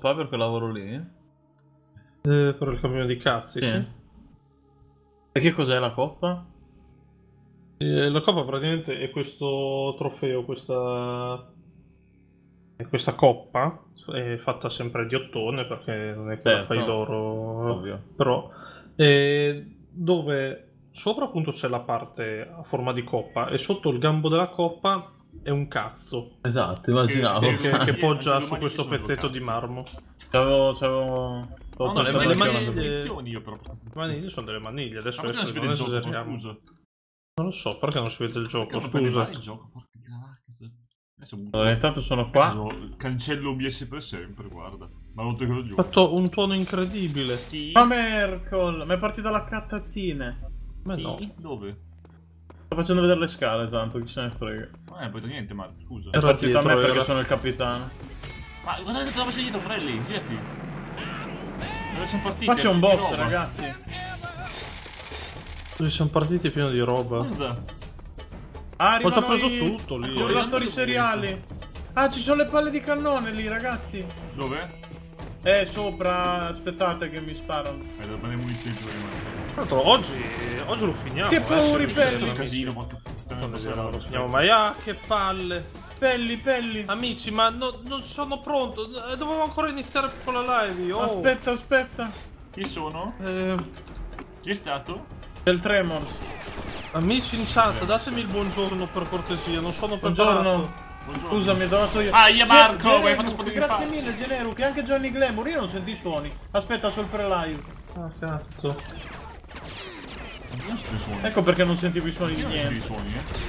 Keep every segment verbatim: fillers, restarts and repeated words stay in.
coppa per quel lavoro lì? Eh, per il cammino di cazzi, sì. sì. E che cos'è la coppa? Eh, la coppa praticamente è questo trofeo, questa... è questa coppa, è fatta sempre di ottone perché non è che certo, la fai d'oro, ovvio. Però, eh, dove sopra appunto c'è la parte a forma di coppa e sotto il gambo della coppa è un cazzo. Esatto, immaginavo. Che, che, che poggia su questo pezzetto di marmo. C'avevo... c'avevo... No, no, le, le maniglie... io però. Le maniglie sono delle maniglie, adesso ma non si vede il gioco, scusa. Non lo so, perché non si vede il gioco, perché scusa. Il gioco, porca adesso allora, intanto sono qua. Adesso cancello O B S per sempre, guarda. Ma non te lo gioco. Ha fatto un tuono incredibile. Chi? Ma Mercol, mi è partita la cattazzine. Ma no. Dove? Sto facendo vedere le scale, tanto chi se ne frega. Non è poi niente, ma scusa. È partita a me perché sono il capitano. Ma guardate cosa c'è dietro, Prelli, girati. Dove siamo partiti? Qua c'è un boss, ragazzi. Dove siamo partiti pieno di roba. Guarda. Ah, ho già preso i... tutto lì. I rullatori seriali. Ah, ci sono le palle di cannone lì, ragazzi. Dove? Eh, sopra. Aspettate che mi sparano. Eh, devo prendere munizioni prima. Tra l'altro oggi, oggi lo finiamo. Che pauri, eh, pelli. Casino, porca non lo finiamo mai. Ah, che palle. Pelli, pelli. Amici, ma no, non sono pronto. Dovevo ancora iniziare con la live. Oh. Aspetta, aspetta. Chi sono? Eh... Chi è stato? Del Tremors. Amici in chat, eh, datemi il buongiorno per cortesia, non sono preparato. Buongiorno. Buongiorno. Scusa, mi ho dato io. Ah, io Marco, mi hai fatto esplodere in faccia. Grazie mille, Generu, che anche Johnny Glamour. Io non sento i suoni. Aspetta, sul pre-live. Ah, cazzo. Non sento i suoni. Ecco perché non sentivo i suoni di niente. Non sento i suoni, eh.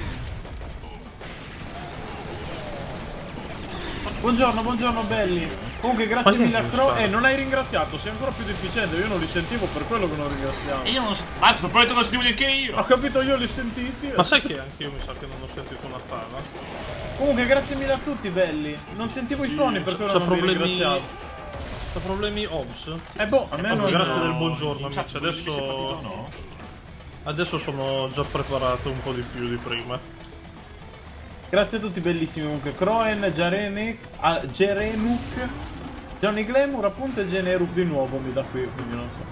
Buongiorno, buongiorno belli. Comunque grazie mille a Crow. Eh, non hai ringraziato, sei ancora più deficiente. Io non li sentivo, per quello che non ringraziamo. E io non so. Marco, ho provato non sentivo neanche io. Ho capito, io li sentiti. Ma sai che anche io mi sa che non ho sentito una fama. Comunque grazie mille a tutti belli. Non sentivo sì, i suoni, per quello non problemi... vi ringraziavo. C'ha problemi O B S? Eh boh, a me non. Grazie no. del buongiorno amici, adesso... Partito, no? Adesso sono già preparato un po' di più di prima. Grazie a tutti bellissimi comunque. Croen, Jarenik, ah, Jerenuk, Johnny Glamour appunto e Generuk di nuovo mi da qui, quindi non so.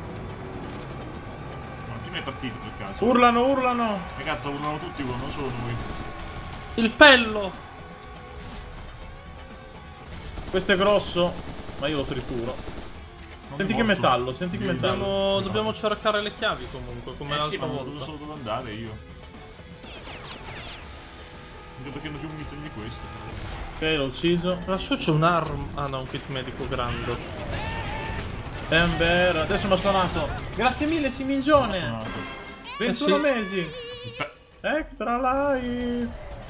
Ma prima è partito per caso. Urlano, urlano! Ragazzi, urlano tutti, non solo noi. Il pello! Questo è grosso, ma io lo trituro. Non senti che metallo, senti che metallo. Dobbiamo, dobbiamo cercare le chiavi comunque, come eh l'altra sì, ma volta. non so dove andare io. Anche perché non ho più munizioni di questo. Ok, l'ho ucciso. Lassù c'è un arm... Ah no, un kit medico grande. Ember, adesso mi ha suonato. Grazie mille Simingione. ventuno eh sì. mesi. Beh. Extra life.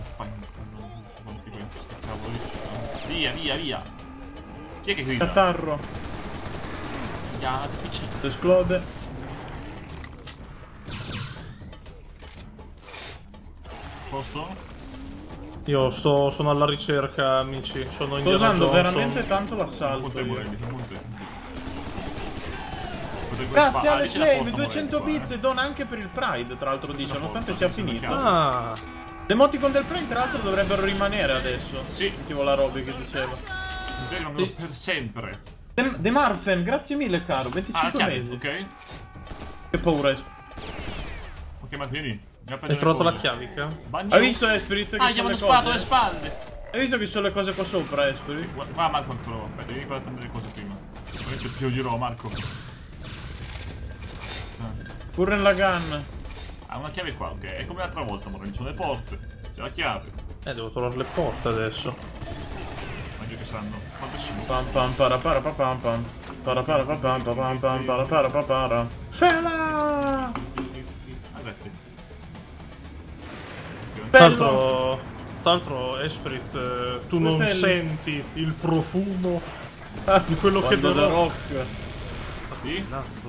Via, via, via. Chi è che grida? Catarro. Yeah, esplode. Posto? Io sto, sono alla ricerca, amici. Sono in Sto usando veramente tanto l'assalto. Grazie alle Flame, duecento bits e dona anche per il Pride, tra l'altro dice, nonostante sia finito. Ah. Le emoticon del Pride tra l'altro dovrebbero rimanere adesso. Sì. Sentivo la Robby che diceva. Sì. Per sempre. De, De Marfen, grazie mille caro, venticinque ah, mesi. Ok. Che paura è. Ok, ma vieni. Hai trovato la chiavica? Hai visto Esprit? Ah, gli hanno sparato alle spalle! Hai visto che ci sono le cose qua sopra, Esprit? Guarda, Marco, ancora. Aspetta, vieni qua a prendere le cose prima. Veramente più dirò, Marco. Pure la gun. Ah, una chiave qua, ok. È come l'altra volta, ma ci sono le porte. C'è la chiave. Eh, devo trovare le porte adesso. Meglio che sanno. Quanto si muove? Pam pam para para pa pam pam. Para para pa pam pa pam pam para para pa para. Fela! Ah, grazie. Tra l'altro, tra l'altro, Esprit, eh, tu non pelli. senti il profumo ah, di quello che da darò. rock. Sì?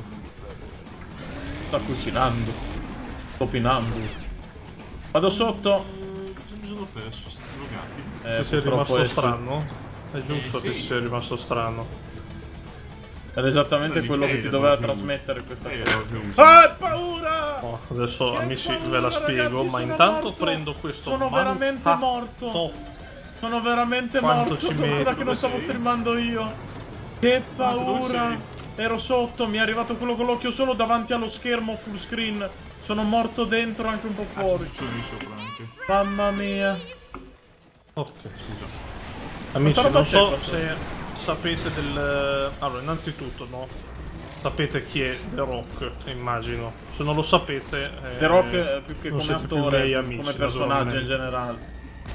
Sta cucinando. Copinando. Vado sotto. Mi sono perso, siete drogati. Eh, se sei rimasto strano? È giusto eh, che sì. sia rimasto strano. Ed esattamente Quello quello che ti doveva trasmettere questa cosa. Ah, ah, paura! Oh, adesso che amici paura, ve la spiego, ragazzi, ma intanto morto. prendo questo. Sono veramente morto. Sono veramente Quanto morto. ci Fortuna metti? che non stavo streamando io. Che Marco, dove paura! sei? Ero sotto, mi è arrivato quello con l'occhio solo davanti allo schermo full screen. Sono morto dentro, anche un po' Ah, fuori. ci sono lì sopra anche. Mamma mia. Ok. Scusa. Amici, Quanta roba non so c'è qua se sapete del... Allora, innanzitutto, no? Sapete chi è The Rock, immagino. Se non lo sapete... eh, The Rock eh, più che non come siete più attore, miei amici, come personaggio in naturalmente. generale.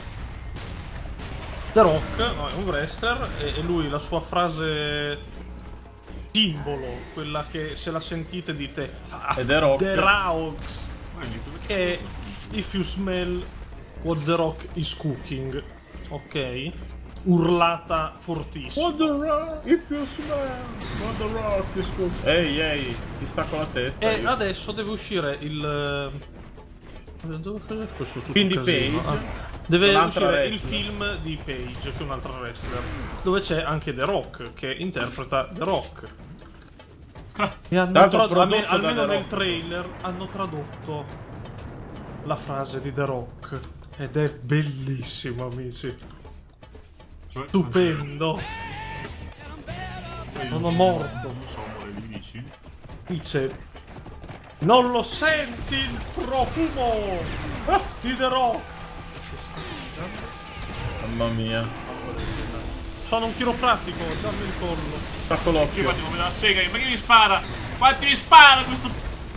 The Rock no, è un wrestler e, e lui, la sua frase simbolo, quella che se la sentite dite ah, E The Rock. The Rocks, Guardi, dove che è If you smell what The Rock is cooking, ok? Urlata fortissima. What the rock, if you smell, what the rock is good. Ehi, ehi, ti stacco la testa. E io. adesso deve uscire il... Dove cos'è questo tutto Quindi casino? Page, Ah. Deve un'altra uscire il wrestler. film di Page, che è un altro wrestler, dove c'è anche The Rock, che interpreta The Rock. E hanno Tra l'altro trad- prodotto alme- da almeno The nel Rock. trailer hanno tradotto la frase di The Rock. Ed è bellissimo, amici. Cioè, Stupendo. Poi Sono non- morto. Non so, amore, mi dici? Dice: non lo senti il profumo di The Rock? Mamma mia. Sono un chiropratico, dammi il collo. Stacco Io l'occhio. guardi come la sega, ma che mi spara? Quanti mi spara questo?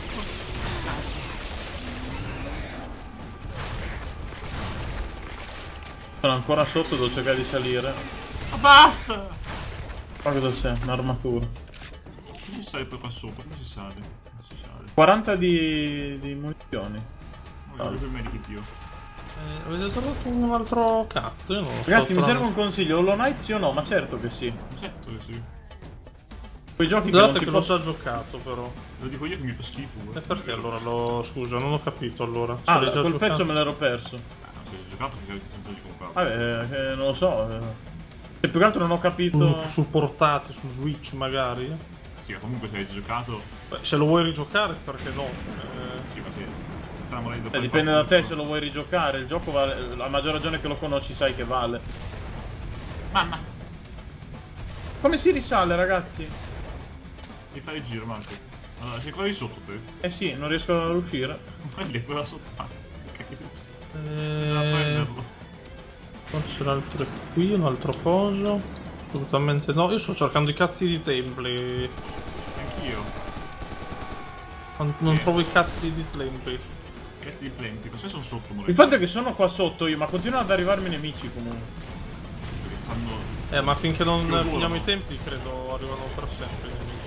Sono ancora sotto, devo cercare di salire. Ma basta! Ma cosa c'è? Un'armatura. Come si sale poi qua sopra? Come si sale? Non si sale. quaranta di, di munizioni. Non voglio più medikit io. Eh, avete trovato un altro cazzo? Io non lo so. Ragazzi, mi trovando- serve un consiglio. Hollow Knight sì o no? Ma certo che sì. Certo che sì. Quei giochi che non Guardate ti che l'ho possono... già giocato, però. Lo dico io che mi fa schifo. E guarda. perché allora lo... Scusa, non ho capito allora. Se Ah, l'hai già quel giocato? pezzo me l'ero perso. Ah, se hai giocato perché avete sempre di comprarlo. Vabbè, eh, non lo so. eh. E più che altro non ho capito... Su, su portate, su Switch magari. Sì, ma comunque se hai giocato... Beh, se lo vuoi rigiocare, perché no? Eh, Sì, ma sì. Entriamo lì da Eh, fare dipende qualche da te punto. se lo vuoi rigiocare. Il gioco vale... A maggior ragione che lo conosci sai che vale. Mamma! Come si risale, ragazzi? Devi fare il giro, Marco. Allora, sei qua di sotto te? Eh sì, non riesco a uscire. Ma lì è quella sotto. Ah, che cazzo c'è? eh, A prenderlo. forse l'altro è qui, un altro coso. Assolutamente no. Io sto cercando i cazzi di templi. Anch'io. Non, non Sì. trovo i cazzi di templi. Cazzi di plenti, questi sono sotto, Il Morelli. fatto è che sono qua sotto io, ma continuano ad arrivarmi nemici comunque. Perché stanno... Eh, ma finché non Lo finiamo volano. i templi, credo arrivano per sempre i nemici.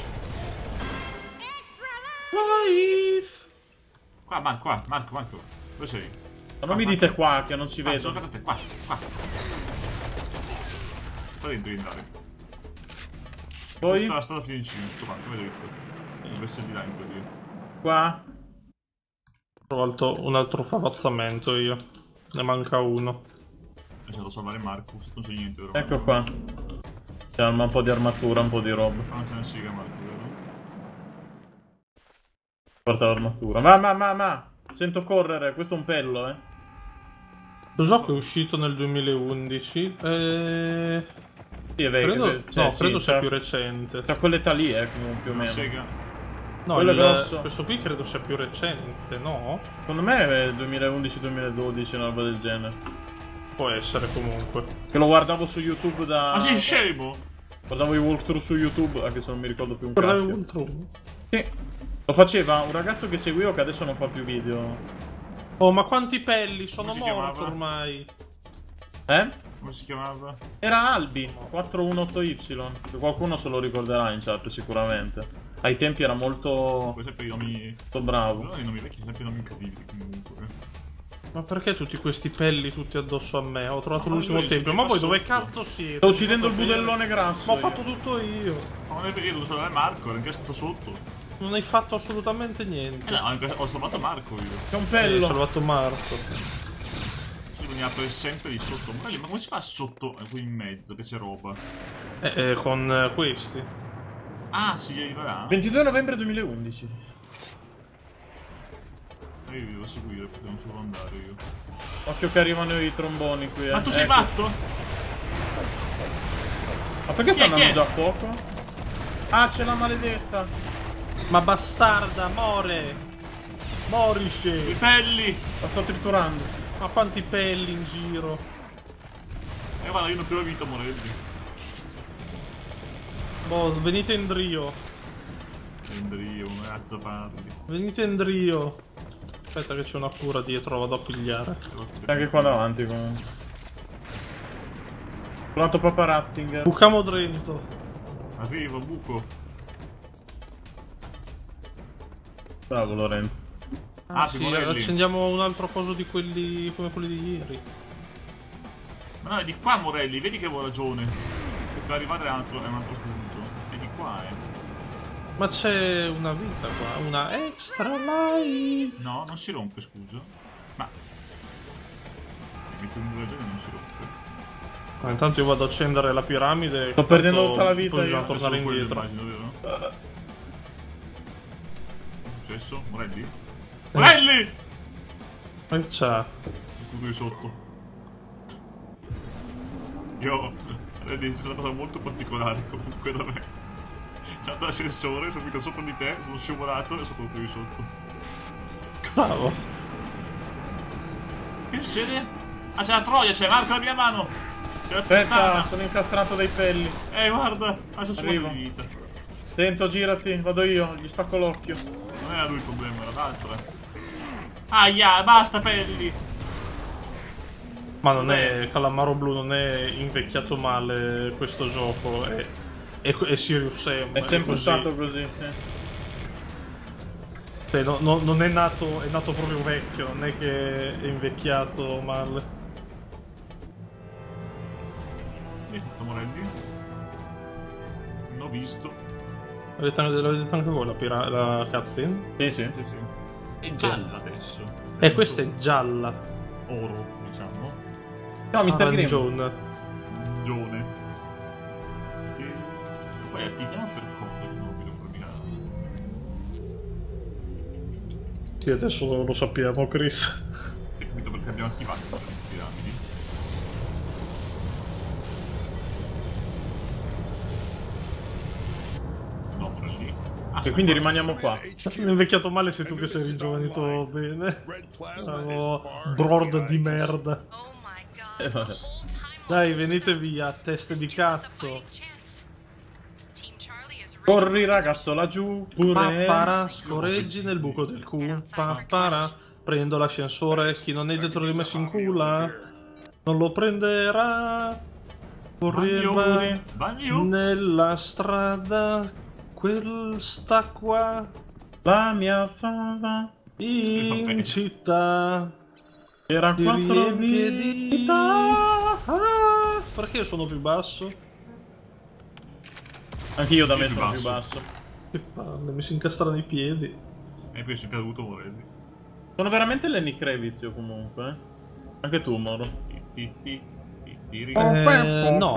Life! Qua, Marco, qua, Marco, Marco. Dove sei? Ma non mi dite qua che non si Ah, vede. sono giocato a te, qua, qua. Sta dentro di andare. Poi Tutta la strada fino in cima, tutto quanto, vedo tutto. Dove sei di là in teoria. qua. Ho trovato un altro favazzamento io. Ne manca uno. Ho lasciato salvare Marco, se non c'è niente. Vero? Ecco qua. C'è un po' di armatura, un po' di roba. Qua non c'è una siga, Marco, vero? Porta l'armatura. Ma, ma, ma, ma. Sento correre, questo è un pello, eh. Questo gioco è uscito nel duemilaundici. E... Sì, è vero. Credo, cioè, no, sì, credo sia c'ha- più recente. c'ha quell'età lì, eh, comunque, più o Una meno. sega. No, quello il- grosso. questo qui credo sia più recente, no? Secondo me è duemilaundici duemiladodici, una roba del genere. Può essere comunque. Che lo guardavo su YouTube da... Ma sei scemo? Guardavo i walkthrough su YouTube, anche se non mi ricordo più un Vorrei cazzo. un trucco. Sì. Lo faceva un ragazzo che seguivo che adesso non fa più video. Oh, ma quanti pelli? Sono Come si morto chiamava? ormai. Eh? Come si chiamava? Era Albi quattro uno otto Y. Che qualcuno se lo ricorderà in chat sicuramente. Ai tempi era molto, Poi sempre i nomi... molto bravo. Però i nomi vecchi sono sempre i nomi incredibili comunque. Ma perché tutti questi pelli tutti addosso a me? Ho trovato Ma l'ultimo io tempio. sono Ma voi qua dove sotto. cazzo siete? Sto uccidendo il Mi fate vedere. budellone grasso. Ma ho io. fatto tutto io. Ma non è perché io devo salvare Marco, era anche stato sotto. Non hai fatto assolutamente niente. Eh no, anche- ho salvato Marco io. C'è un Hai pello. salvato Marco. Cioè, veniva per sempre di sotto. Ma, ma come si fa sotto eh, qui in mezzo che c'è roba? Eh, eh, con eh, questi. Ah, si arriverà? ventidue novembre duemilaundici. Io vi devo seguire perché non so dove andare io. Occhio che arrivano i tromboni qui. Eh. Ma tu sei Ecco. matto? Ma perché Chi è, sta chi andando è? già a fuoco? Ah, c'è la maledetta! Ma bastarda, more! I Morisce! pelli! La sto triturando. Ma quanti pelli in giro! E guarda, io non più ho vinto Morelli. Boh, venite in Drio. Endrio, un cazzo parli. Venite in Drio. Aspetta che c'è una cura dietro, vado a pigliare. C'è anche qua davanti comunque. Pronto paparazzing. Bucamo Drento. Arrivo, buco. Bravo Lorenzo. Ah, Sì, Morelli. accendiamo un altro coso di quelli come quelli di ieri. Ma no, è di qua Morelli, vedi che avevo ragione. Per arrivare a un altro, a un altro punto. È di qua, eh. Ma c'è una vita qua, una extra life. No, non si rompe, scusa. Ma... Metti un ragione non si rompe. Ma intanto io vado ad accendere la piramide. Sto perdendo tanto tutta la vita poi io. bisogna tornare Adesso quello, indietro. immagino, vero? Successo? Morelli? Morelli! Ma che c'ha? Il culo di sotto. Io... Vedi, c'è una cosa molto particolare comunque da me. C'è andato l'ascensore, sono venuto sopra di te, sono scivolato e sono proprio di sotto. Cavolo. Che succede? Ah, c'è la troia, c'è Marco la mia mano! C'è la Aspetta, puttana! sono incastrato dai pelli. Eh, guarda! Ah, sono Arrivo. solo di vita. Attento, girati, vado io, gli spacco l'occhio. Non era lui il problema, era l'altro. Aia, basta pelli! Ma non è Calamaro Blu, non è invecchiato male questo gioco, è, è, è Sirius Sam. È sempre così. stato così. eh. Cioè, no- no- non è nato, è nato proprio vecchio, non è che è invecchiato male. Hai fatto Morelli? Non ho visto. Avete, l'avete anche voi la, pira- la cutscene? Sì, sì. Sì, sì. È gialla adesso. E questa è gialla. Oro, diciamo. No, mister Green. Arancione. Gione. E poi attiviamo per cosa che non vedo combinato. Sì, adesso lo sappiamo, Chris. Hai capito perché abbiamo attivato queste piramidi? No, Morelli. Ah, E sono quindi qua. rimaniamo qua. Sono invecchiato male sei tu che sei ringiovanito bene. Oh, brord di merda. Oh my Eh, god, vabbè. the whole time Dai, while venite I was via, there, teste di this was a cazzo. fighting chance. Team Charlie is ready Corri for ragazzo laggiù, pure. Pappara, scorreggi nel buco del culo. Pappara, prendo l'ascensore, chi non è dietro di me si incula. Non lo prenderà. Correva Bagnoli. Bagno. nella strada, quel sta qua La mia fava in città. era Ti quattro riempie di vita. Ah, perché io sono più basso? Anch'io da me Io più sono più basso. basso. Che palle, mi si incastrano i piedi. E poi sono caduto Morelli. Sono veramente Lenny Kravitz io comunque. eh. Anche tu, Moro. Ti, ti, ti, ti, ti, ri- Eh, no.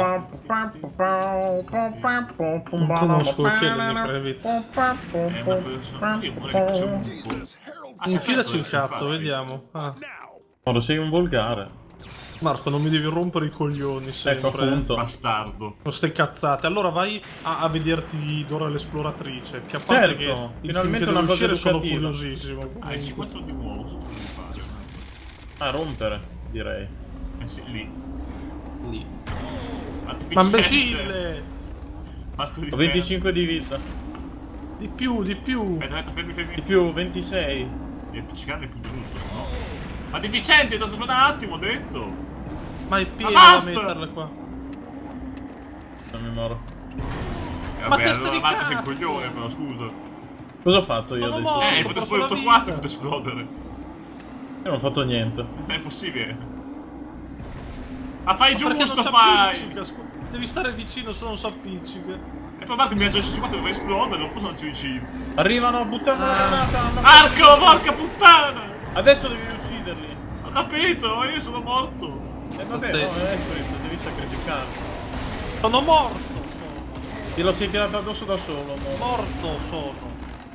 Non conosco chi è Lenny Kravitz. È una persona. Io Morelli c'è un buco. Ah, si è Infilaci aperto il cazzo, infatti. vediamo. Ah. Moro, sei un volgare. Marco, non mi devi rompere i coglioni Ecco sempre. appunto. Bastardo. Non stai cazzate. Allora vai a, a vederti Dora l'esploratrice. Che a parte Certo, che il finalmente film che una deve cosa uscire sono educativa. curiosissimo. Ah, comunque. il cinquanta di nuovo, cosa devo fare? A rompere, direi. Eh sì, lì. Lì. Ma Ma imbecille! Marco di Ho venticinque di vita. Di più, di più. Aspetta, aspetta, fermi, Di fermi. più, ventisei. E appiccicare il punto giusto, se no. Ma deficiente, ti ho aspettato un attimo, ho detto. Ma è pieno Ma da basta! metterle qua. Dammi Moro. E Ma vabbè, testa allora di Marco sei un cazzo! coglione, però scusa. Cosa ho fatto io Ma non adesso? ho- Eh, hai ho fatto perso esplodere la tutto quattro, hai vita. fatto esplodere. Io non ho fatto niente. Non è possibile. Ma fai Ma perché giusto, non si fai! appiccica, scu- Devi stare vicino se non si appiccica. E poi Marco mi ha già cinquanta dove esplodere, non posso andarci vicino. Arrivano, buttano la granata. ma- Marco, porca puttana! Adesso devi ucciderli. Ho capito, ma io sono morto. E vabbè, Sì. no, è questo, devi sacrificarli. Sono morto! Sono. Te lo sei tirato addosso da solo, Moro. Morto sono.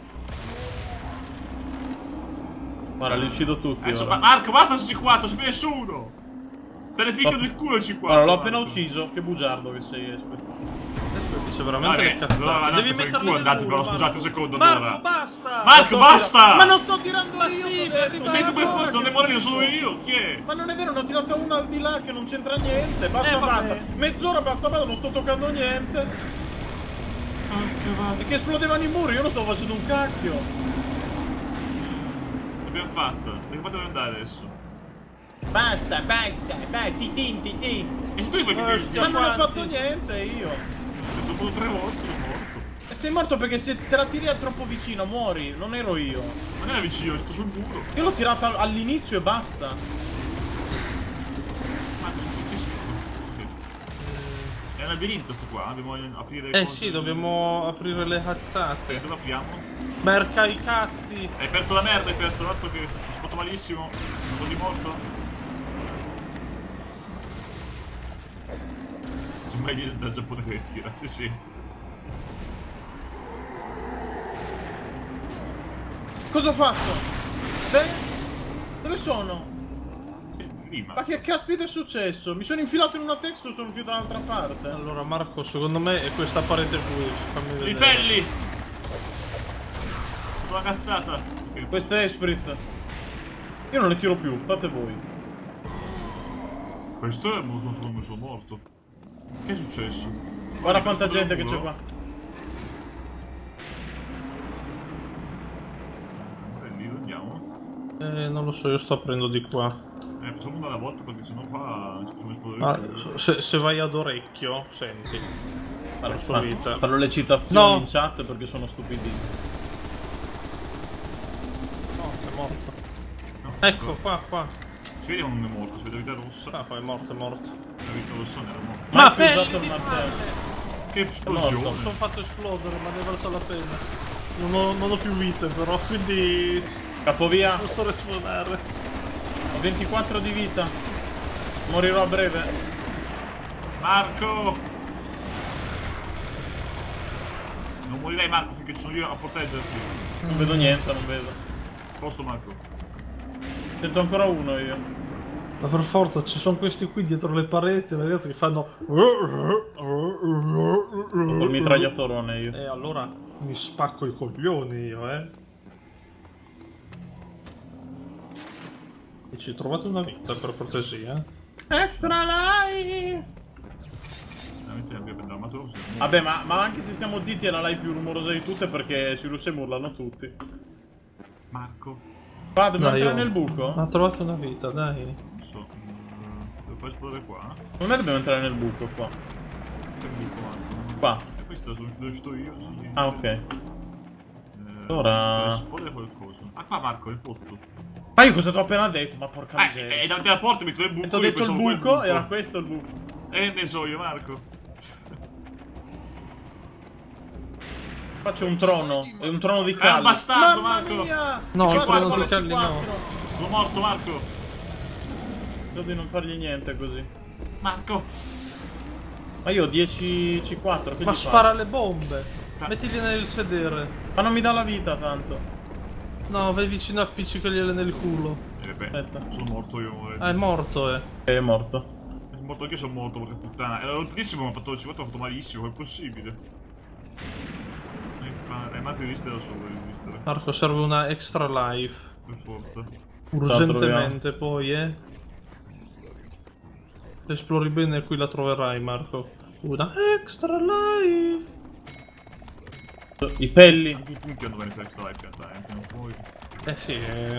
Guarda, li uccido tutti. Adesso, ora. ma- Marco, basta su C quattro, c'è più nessuno. Te ne fico L'ho- nel culo il C quattro. Guarda, l'ho appena Marco. ucciso. Che bugiardo che sei, aspetta. Adesso c'è veramente Vabbè, le cazzate. allora andate Devi a fare il metterli culo, nel andate, muro, però scusate Marco. un secondo Marco, allora. basta! Marco, basta! Ma non sto tirando Ma io! sì, t'ho ma detto, arriva- Sei tu per ancora forza, non che ne morire dico. solo io, chi è? Ma non è vero, ne ho tirato una al di là che non c'entra niente. Basta, Eh, vabbè. basta. Mezz'ora basta, basta, non sto toccando niente. Porca vacca. E che esplodevano i muri, io non sto facendo un cacchio. L'abbiamo fatta. Che parte deve andare adesso? Basta, basta, vai, titin, titin. E tu fai Eh, che Ma non ho quanti? fatto niente io. sono solo tre volte, sono morto. E sei morto perché se te la tiri troppo vicino, muori. Non ero io. Non era vicino, sto sul muro. Io l'ho tirata all'inizio e basta. Ma non ci sto. Ok. È un labirinto sto qua, dobbiamo aprire Eh cose- sì, dobbiamo aprire le cazzate. Dove apriamo? Merca i cazzi. Hai aperto la merda, hai aperto l'altro che ho fatto malissimo. Sono così morto. Sembra di dal Giappone che tira, sì sì. Cosa ho fatto? Beh, dove sono? Sì, prima. Ma che caspita è successo? Mi sono infilato in una texture e sono uscito dall'altra parte. Allora Marco, secondo me è questa parete qui. Fammi vedere. Ripelli! Una cazzata. Ok. Questo è Esprit. Io non le tiro più, fate voi. Questo è molto secondo me sono morto. Che è successo? Guarda Questo quanta gente che muro? c'è qua. Eh, lì andiamo. Eh, non lo so, io sto aprendo di qua. Eh, facciamo una alla volta perché sennò qua ci facciamo esplodere. Ma tutto. se, se vai ad orecchio, senti. La sua vita. Farò le citazioni No. in chat perché sono stupidissimo. No, è morto. No, Ecco, qua, qua. Si vede che non è morto, si vede la vita rossa. Ah, poi è morto, è morto. La vita rossa non era morta. Ma Ma più usato pelli il di martello. male! Che Non esplosione! sono fatto esplodere, ma ne valsa la pena. Non ho, non ho più vite però, quindi Capovia, non so respawnare. ho ventiquattro di vita. Morirò a breve. Marco! Non morirai Marco finché ci sono io a proteggerti. Non vedo niente, non vedo. Posto Marco. Sento ancora uno io. Ma per forza ci sono questi qui dietro le pareti, ragazzi, che fanno. Col mitragliatorone io. E allora mi spacco i coglioni io, eh. E ci trovate una vita per cortesia? Extra life! Veramente abbiamo preso l'armatura così. Vabbè, ma, ma anche se stiamo zitti è la live più rumorosa di tutte perché si russa e urlano tutti. Marco. Qua dobbiamo Dai, entrare io- nel buco? Ha trovato una vita, dai. Non so. mm, Devo far esplodere qua? Secondo me dobbiamo entrare nel buco qua. Che buco Marco? Qua. E questo sono dove sto io, sì. Ah, ok. Eh, Allora- esplodere qualcosa. Ah qua Marco, il pozzo. Ma io cosa ti ho appena detto? Ma porca Ah, miseria. è davanti alla porta, mi trovo il buco. Ti ho io detto il pensavo quel buco, era questo il buco. Eh, ne so io Marco. Faccio un trono, è un trono di È un calli. bastardo, Mamma Marco. mia! No, Ci il guarda, trono di quattro, calli no. quattro. Sono morto Marco. Credo di non fargli niente così. Marco. Ma io ho dieci C quattro, che Ma gli faccio? spara le bombe! Ta- Mettili nel sedere. Ma non mi dà la vita tanto. No, vai vicino a appiccicagliele nel culo. Eh, vabbè, Aspetta. sono morto io. eh. Ah, è morto, eh. È morto. Sono morto anche io, sono morto, perché puttana. Era lontanissimo, mi ha fatto cinquanta, mi ha fatto malissimo, è possibile. È Marco di vista da solo, di vista. Marco, serve una extra life. Per forza. Urgentemente poi, eh. Se esplori bene qui la troverai, Marco. Una extra life. I pelli. Anche i punti hanno bene per extra life in realtà, eh, non puoi. Eh sì, eh.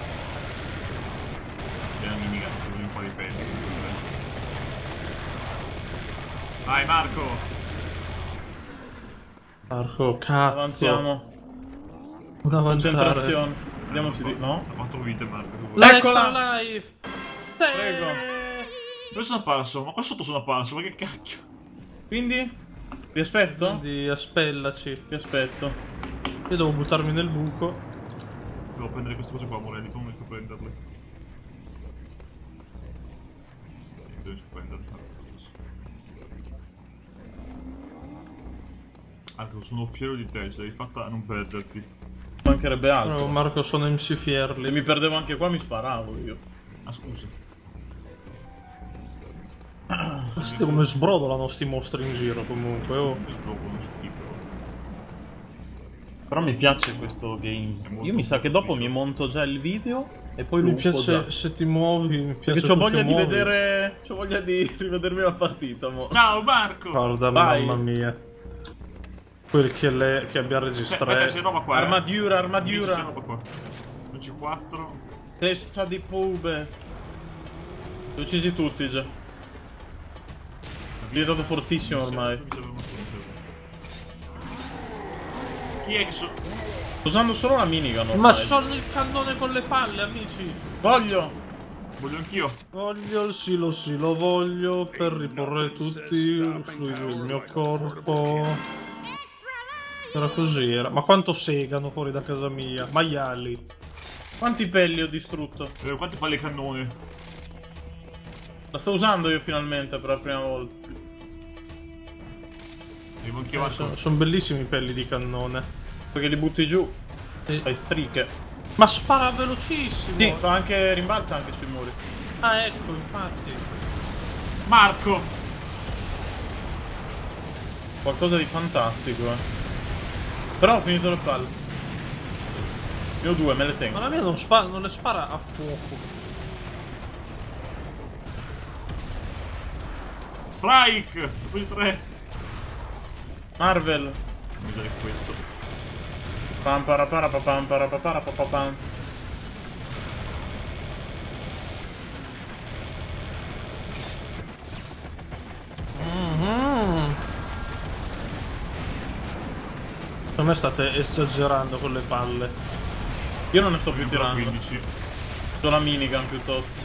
È una minigun, che vogliono fare i pelli. Vai Marco! Marco, cazzo. Avanziamo. Un avanzare. Concentrazione. Vediamo se... No? Ha quattro vite Marco. che vuoi? La Eccola! extra life. Sì. Prego. Dove sono apparso? Ma qua sotto sono apparso, ma che cacchio? Quindi? Vi aspetto? Quindi aspellaci. Vi aspetto. Io devo buttarmi nel buco. Devo prendere queste cose qua, Morelli, come riesco a prenderle? Sì, devo riesco a prenderle. Marco, sono fiero di te, ce l'hai fatta a non perderti. Mancherebbe altro. Bravo Marco, sono M C Se Fierli. mi perdevo anche qua mi sparavo io. Ah, scusa. Sì, Senti come sbrodolano sti mostri in giro comunque, oh. Sbrodolano schifo. Però mi piace questo game. Io mi sa che dopo mi monto già il video e poi lo Mi uso piace già. se ti muovi, mi piace Perché ho come voglia ti di muovi. vedere. C'ho voglia di rivedermi la partita, mo. Ciao Marco! Guarda, Vai. mamma mia. Quel che, le, che abbiamo Cioè, registrato. aspetta, c'è roba qua. eh. Armadura, Dici, armadura. c'è roba qua. Non c'è quattro. Testa di pube. Li ho uccisi tutti già. Li ho dato fortissimo ormai. Mi serve, mi serve, mi serve. Chi è che so... Sto usando solo la minigun ormai. Ma sono il cannone con le palle, amici. Voglio. Voglio anch'io. Voglio il silo, sì, lo voglio per riporre tutti sul mio corpo. Era così, era. Ma quanto segano fuori da casa mia? Maiali. Quanti pelli ho distrutto? Eh, quante palle cannone? La sto usando io finalmente per la prima volta. Arrivo anch'io, Marco. Sono, sono bellissimi i pelli di cannone. Perché li butti giù. Sì. Fai strisce. Ma spara velocissimo. Sì, fa anche. Rimbalza anche sui muri. Ah, ecco, infatti. Marco! Qualcosa di fantastico, eh. Però ho finito le palle. Ne ho due, me le Ma tengo. la mia non, spara, non le spara a fuoco. Strike! Ne ho presi tre. Marvel. Mi dare questo. Pam para para pa pam para pa para pa pa pam. Mhm. Secondo me state esagerando con le palle. Io non ne sto più Ancora tirando. quindici. Sto la minigun piuttosto.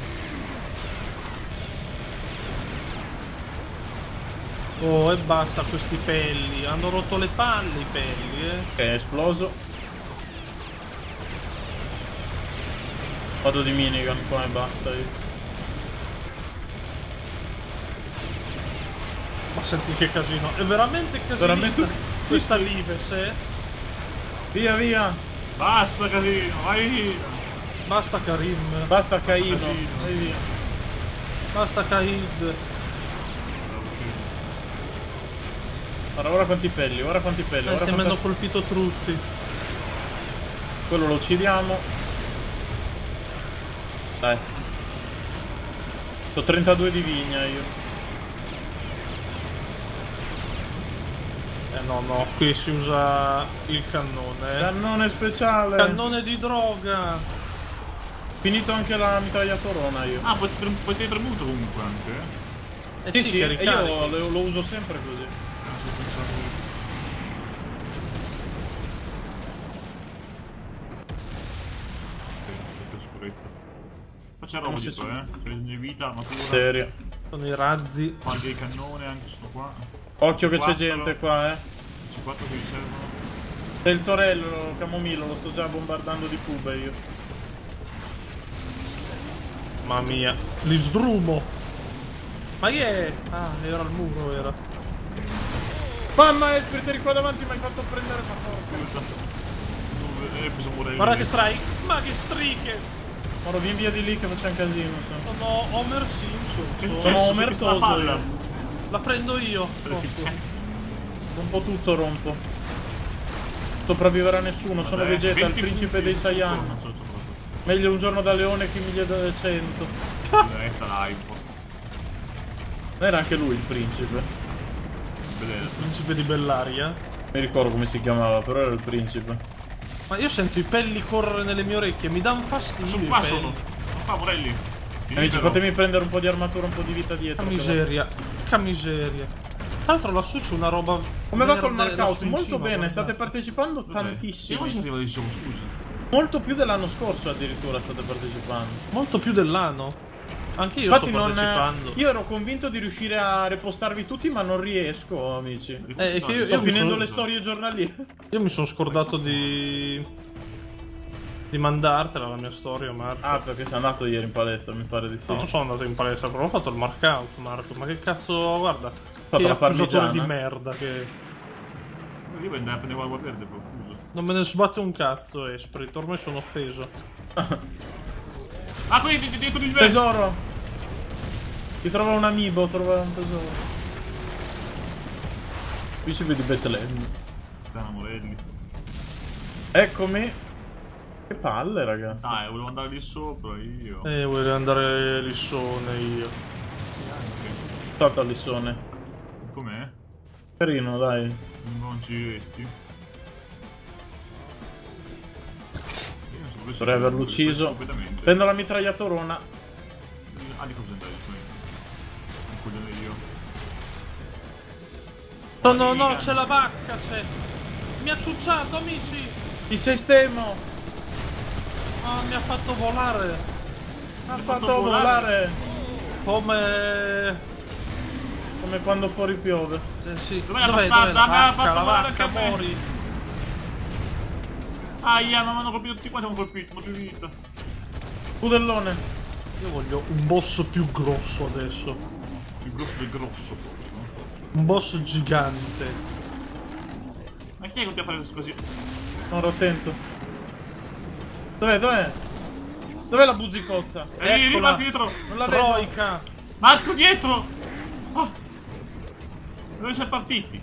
Oh, e basta questi pelli. Hanno rotto le palle i pelli, eh. Ok, è esploso. Vado di minigun qua e basta io. Ma senti che casino. È veramente casino. Veramente? Questa Lives, eh. Via via! Basta casino, vai via! Basta Karim. Basta Caino. Casino. Vai via. Basta Kaid. Guarda, ora quanti pelli, ora quanti pelli, ora Perché mi quanta... hanno colpito tutti. Quello lo uccidiamo. Dai. Sto trentadue di vigna io. Eh no, no, qui si usa il cannone. Eh. Cannone speciale. Cannone di droga. Finito anche la mitragliatorona io. Ah, puoi, puoi, puoi tenere premuto comunque anche, eh? Eh sì, sì, sì, che e ricarichi. io lo, lo uso sempre così. Ah, sto pensando... Ok, per sicurezza. Ma c'è roba Non si dietro, sa. eh? C'è vita, armatura. Serio. Sono i razzi. Anche il cannone, anche sto qua. Occhio che c'è quattro. gente qua, eh. C quattro che mi servono. C'è il torello, Camomillo, lo sto già bombardando di pube io. Mamma mia. Li sdrumo. Ma che è? Ah, era il muro, era. Mamma, Esprit, eri qua davanti, mi hai fatto prendere ma porca. Scusa. Dove- Eh, bisogna morire. Guarda che strike. Ma che striches. Moro, vieni via di lì che facciamo casino. so. Sono Homer Simpson. Che sono- successo? Sono C'è questa omertoso palla. io. La prendo io. Perché Posso. c'è? Rompo tutto, rompo. Sopravviverà nessuno, sono Vabbè, Vegeta, il venti principe punti. dei Saiyan. Oh, non so, c'ho provato. Meglio un giorno da leone che mille da cento. Eh, sta là un po'. Non era anche lui il principe. Vedete. Principe di Bellaria. Non mi ricordo come si chiamava, però era il principe. Ma io sento i pelli correre nelle mie orecchie. Mi danno fastidio. Sono i qua, pelli. sono. Qua, Morelli. Amici, Finitelo. fatemi prendere un po' di armatura, un po' di vita Che dietro. che miseria. Che miseria. Tra l'altro lassù c'è una roba. Come va col verde markout? lassù in Molto cima, bene, guarda. state partecipando Dov'è? E come si tantissimo. arriva di sopra, scusa? Molto più dell'anno scorso addirittura state partecipando. Molto più dell'anno. Anche io Infatti sto non... partecipando. Io ero convinto di riuscire a repostarvi tutti, ma non riesco, amici. Eh, che io- Sto mi finendo sono- le storie giornaliere. Io mi sono scordato di. di mandartela la mia storia, Marco. Ah, perché sei andato ieri in palestra, mi pare di sì. No, non sono andato in palestra, però ho fatto il markout, Marco. Ma che cazzo, guarda. Fatto Che la accusatore di parmigiana. merda che. Io vendo a prendere l'acqua verde, però, scusa. Non me ne sbatte un cazzo, Esprit, ormai sono offeso. Ah, qui di- di- dietro di me! Tesoro! Ti trova un amiibo, trova un tesoro. Qui ci vedi Bethlehem. Puttana Morelli. Eccomi. Che palle, raga. Dai, volevo andare lì sopra io. Eh, voglio andare lissone io. Sì, anche. Sotto al lissone. Com'è? Carino, dai. Non giresti? Io non so dove Dovrei averlo dove- ucciso. completamente. Prendo la mitragliatorona. Ah, di cosa andare qui? Un coglione io. No, no, no, c'è la vacca, c'è. Mi ha ciucciato, amici. Il sistema. Ah, mi ha fatto volare. Ha fatto fatto volare. Come... Come quando fuori piove. Eh sì. Dov'è la Dov'è, bastarda? dov'è la Mi ha vacca, fatto la volare vacca, anche a me. muori. Aia, ma mi hanno colpito tutti quanti, mi hanno colpito, non ho più vita. Pudellone. Io voglio un boss più grosso adesso. Il grosso del grosso proprio. Un boss gigante. Ma chi è che continua a fare questo così? Non ero attento. Dov'è, dov'è? Dov'è la buzzicozza? Ehi, lì, Eccola. va dietro! Non la vedo. Troika. Marco, dietro! Oh. Dove siamo partiti?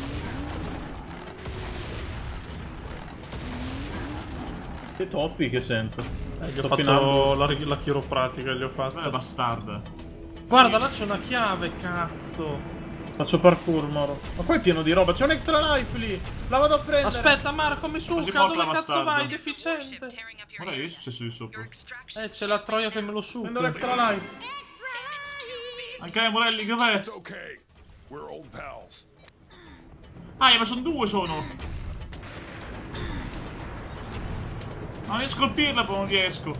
Che toppi che sento. Eh, gli ho Sto fatto finendo. la, la chiropratica, gli ho Dov'è la fatto. bastarda? Guarda, là c'è una chiave, cazzo. Faccio parkour, Moro. Ma qua è pieno di roba. C'è un extra life lì. La vado a prendere. Aspetta, Marco, mi Quasi succa. morta Dove la cazzo bastarda. vai, Warship deficiente? tearing up your Guarda che è hair. successo lì sopra. Your extraction Eh, c'è la troia che me lo Prendo succa. l'extra life. Sam, it's too big. Anche me, Morelli, dov'è? It's okay. We're old pals. Ah, ma sono due sono! Non riesco a colpirla, poi non riesco.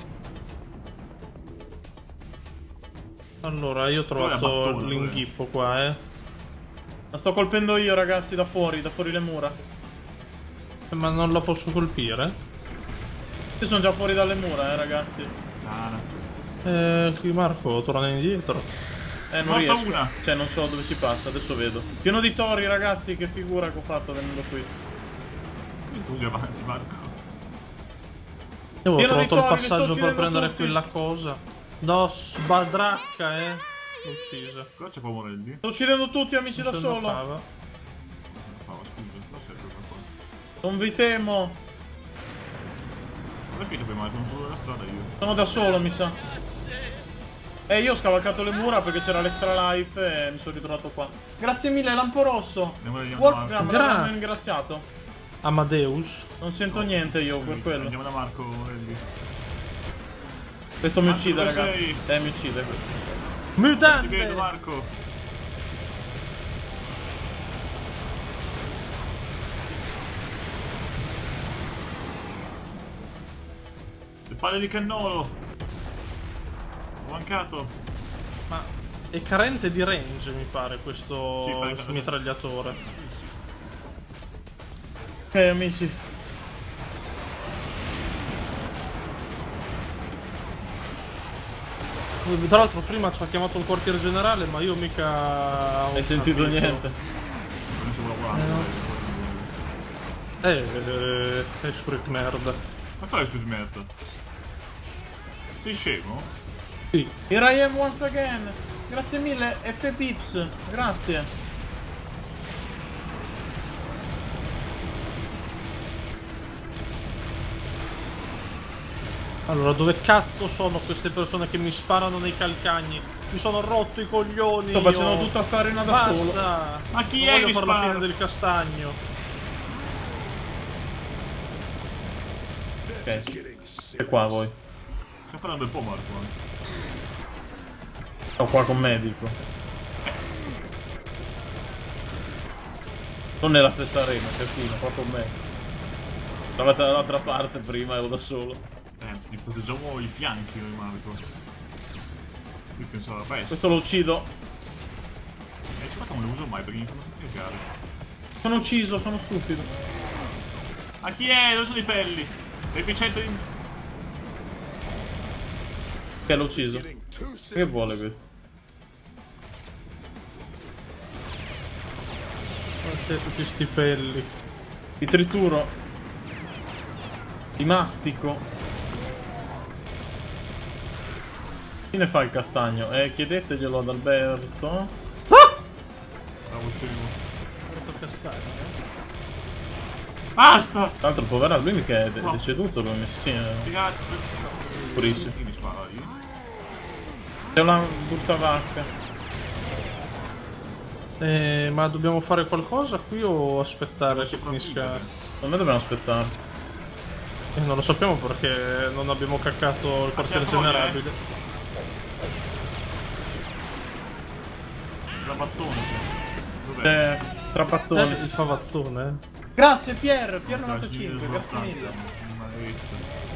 Allora, io ho Dov'è la trovato battona, l'inghippo qua, eh. La sto colpendo io, ragazzi, da fuori, da fuori le mura. Eh, Ma non la posso colpire? Io sono già fuori dalle mura, eh, ragazzi. Cana. Eh, qui Marco, torna indietro. Eh, non Morta riesco. una. Cioè, non so dove si passa, adesso vedo. Pieno di tori, ragazzi, che figura che ho fatto venendo qui. Io sto così avanti, Marco. Io avevo Pieno di trovato il tori, li sto passaggio per uccidendo prendere tutti. quella cosa. No, sbadracca, eh. L'ho uccisa. Cosa c'è qua Morelli? Sto uccidendo tutti, amici, da Non solo. notava. Fava, scusa, cosa serve qua? Non vi temo. Dove è finito prima? Sono solo della strada io. Sono da solo, mi sa. Eh, io ho scavalcato le mura perché c'era l'extra life e mi sono ritrovato qua. Grazie mille, Lampo Rosso. Andiamo da Wolfgram, Marco. l'hanno Grazie. ringraziato. Amadeus. Non sento niente io per quello. Andiamo da Marco, Morelli. Questo mi Marco, uccide, dove ragazzi. sei? Eh, mi uccide. Ti Mutante! vedo, Marco. Le palle di cannolo. Ho mancato. Ma è carente di range, mi pare, questo Sì, pare che- mitragliatore. Ok, amici. Tra l'altro prima ci ha chiamato il quartier generale, ma io mica ho Hai sentito capito. niente. Non stavo lavorando. Eh, eh, è spread merda. Ma fai speed merda? Sei scemo? Sì. Here I am once again. Grazie mille, F Pips. Grazie. Allora, dove cazzo sono queste persone che mi sparano nei calcagni? Mi sono rotto i coglioni. Sto facendo io. tutta sta arena da solo. Basta. Ma chi Non è che voglio mi fare la spara? fine del castagno. Ok, Getting sick. è qua voi. Stiamo parlando un po' Marco. eh. Sto qua con me, dico. Non nella stessa arena, Cecchino, qua con me. Stavate dall'altra parte prima, ero da solo. Eh, ti proteggiamo i fianchi noi Marco. Io pensavo alla peste. Questo lo uccido. E ci non le uso mai perché mi fanno sempre cagare. Sono ucciso, sono stupido. Ma chi è? Dove sono i pelli? Efficiente di... Che l'ho ucciso. Getting too sick. Che vuole questo? Guardate tutti sti pelli. Ti trituro. Ti mastico. Chi ne fa il castagno? Eh, chiedeteglielo ad Alberto. Bravo scemo. Alberto Castagno, eh? Basta! Tra l'altro, poverano, lui mica è de- No. deceduto, lui sì, Che eh. cazzo? Purissimo. Chi mi spara lì? C'è una brutta vacca. Eh, ma dobbiamo fare qualcosa qui o aspettare che finisca? Secondo me dobbiamo aspettare. Eh, non lo sappiamo perché non abbiamo caccato il quartiere c'è voglia, generabile. La battone c'è. Dov'è? C'è trapattone. Eh, il favazzone, eh. Grazie Pier, Pier Non te la giri novantacinque, grazie svoltante, mille. maledetta.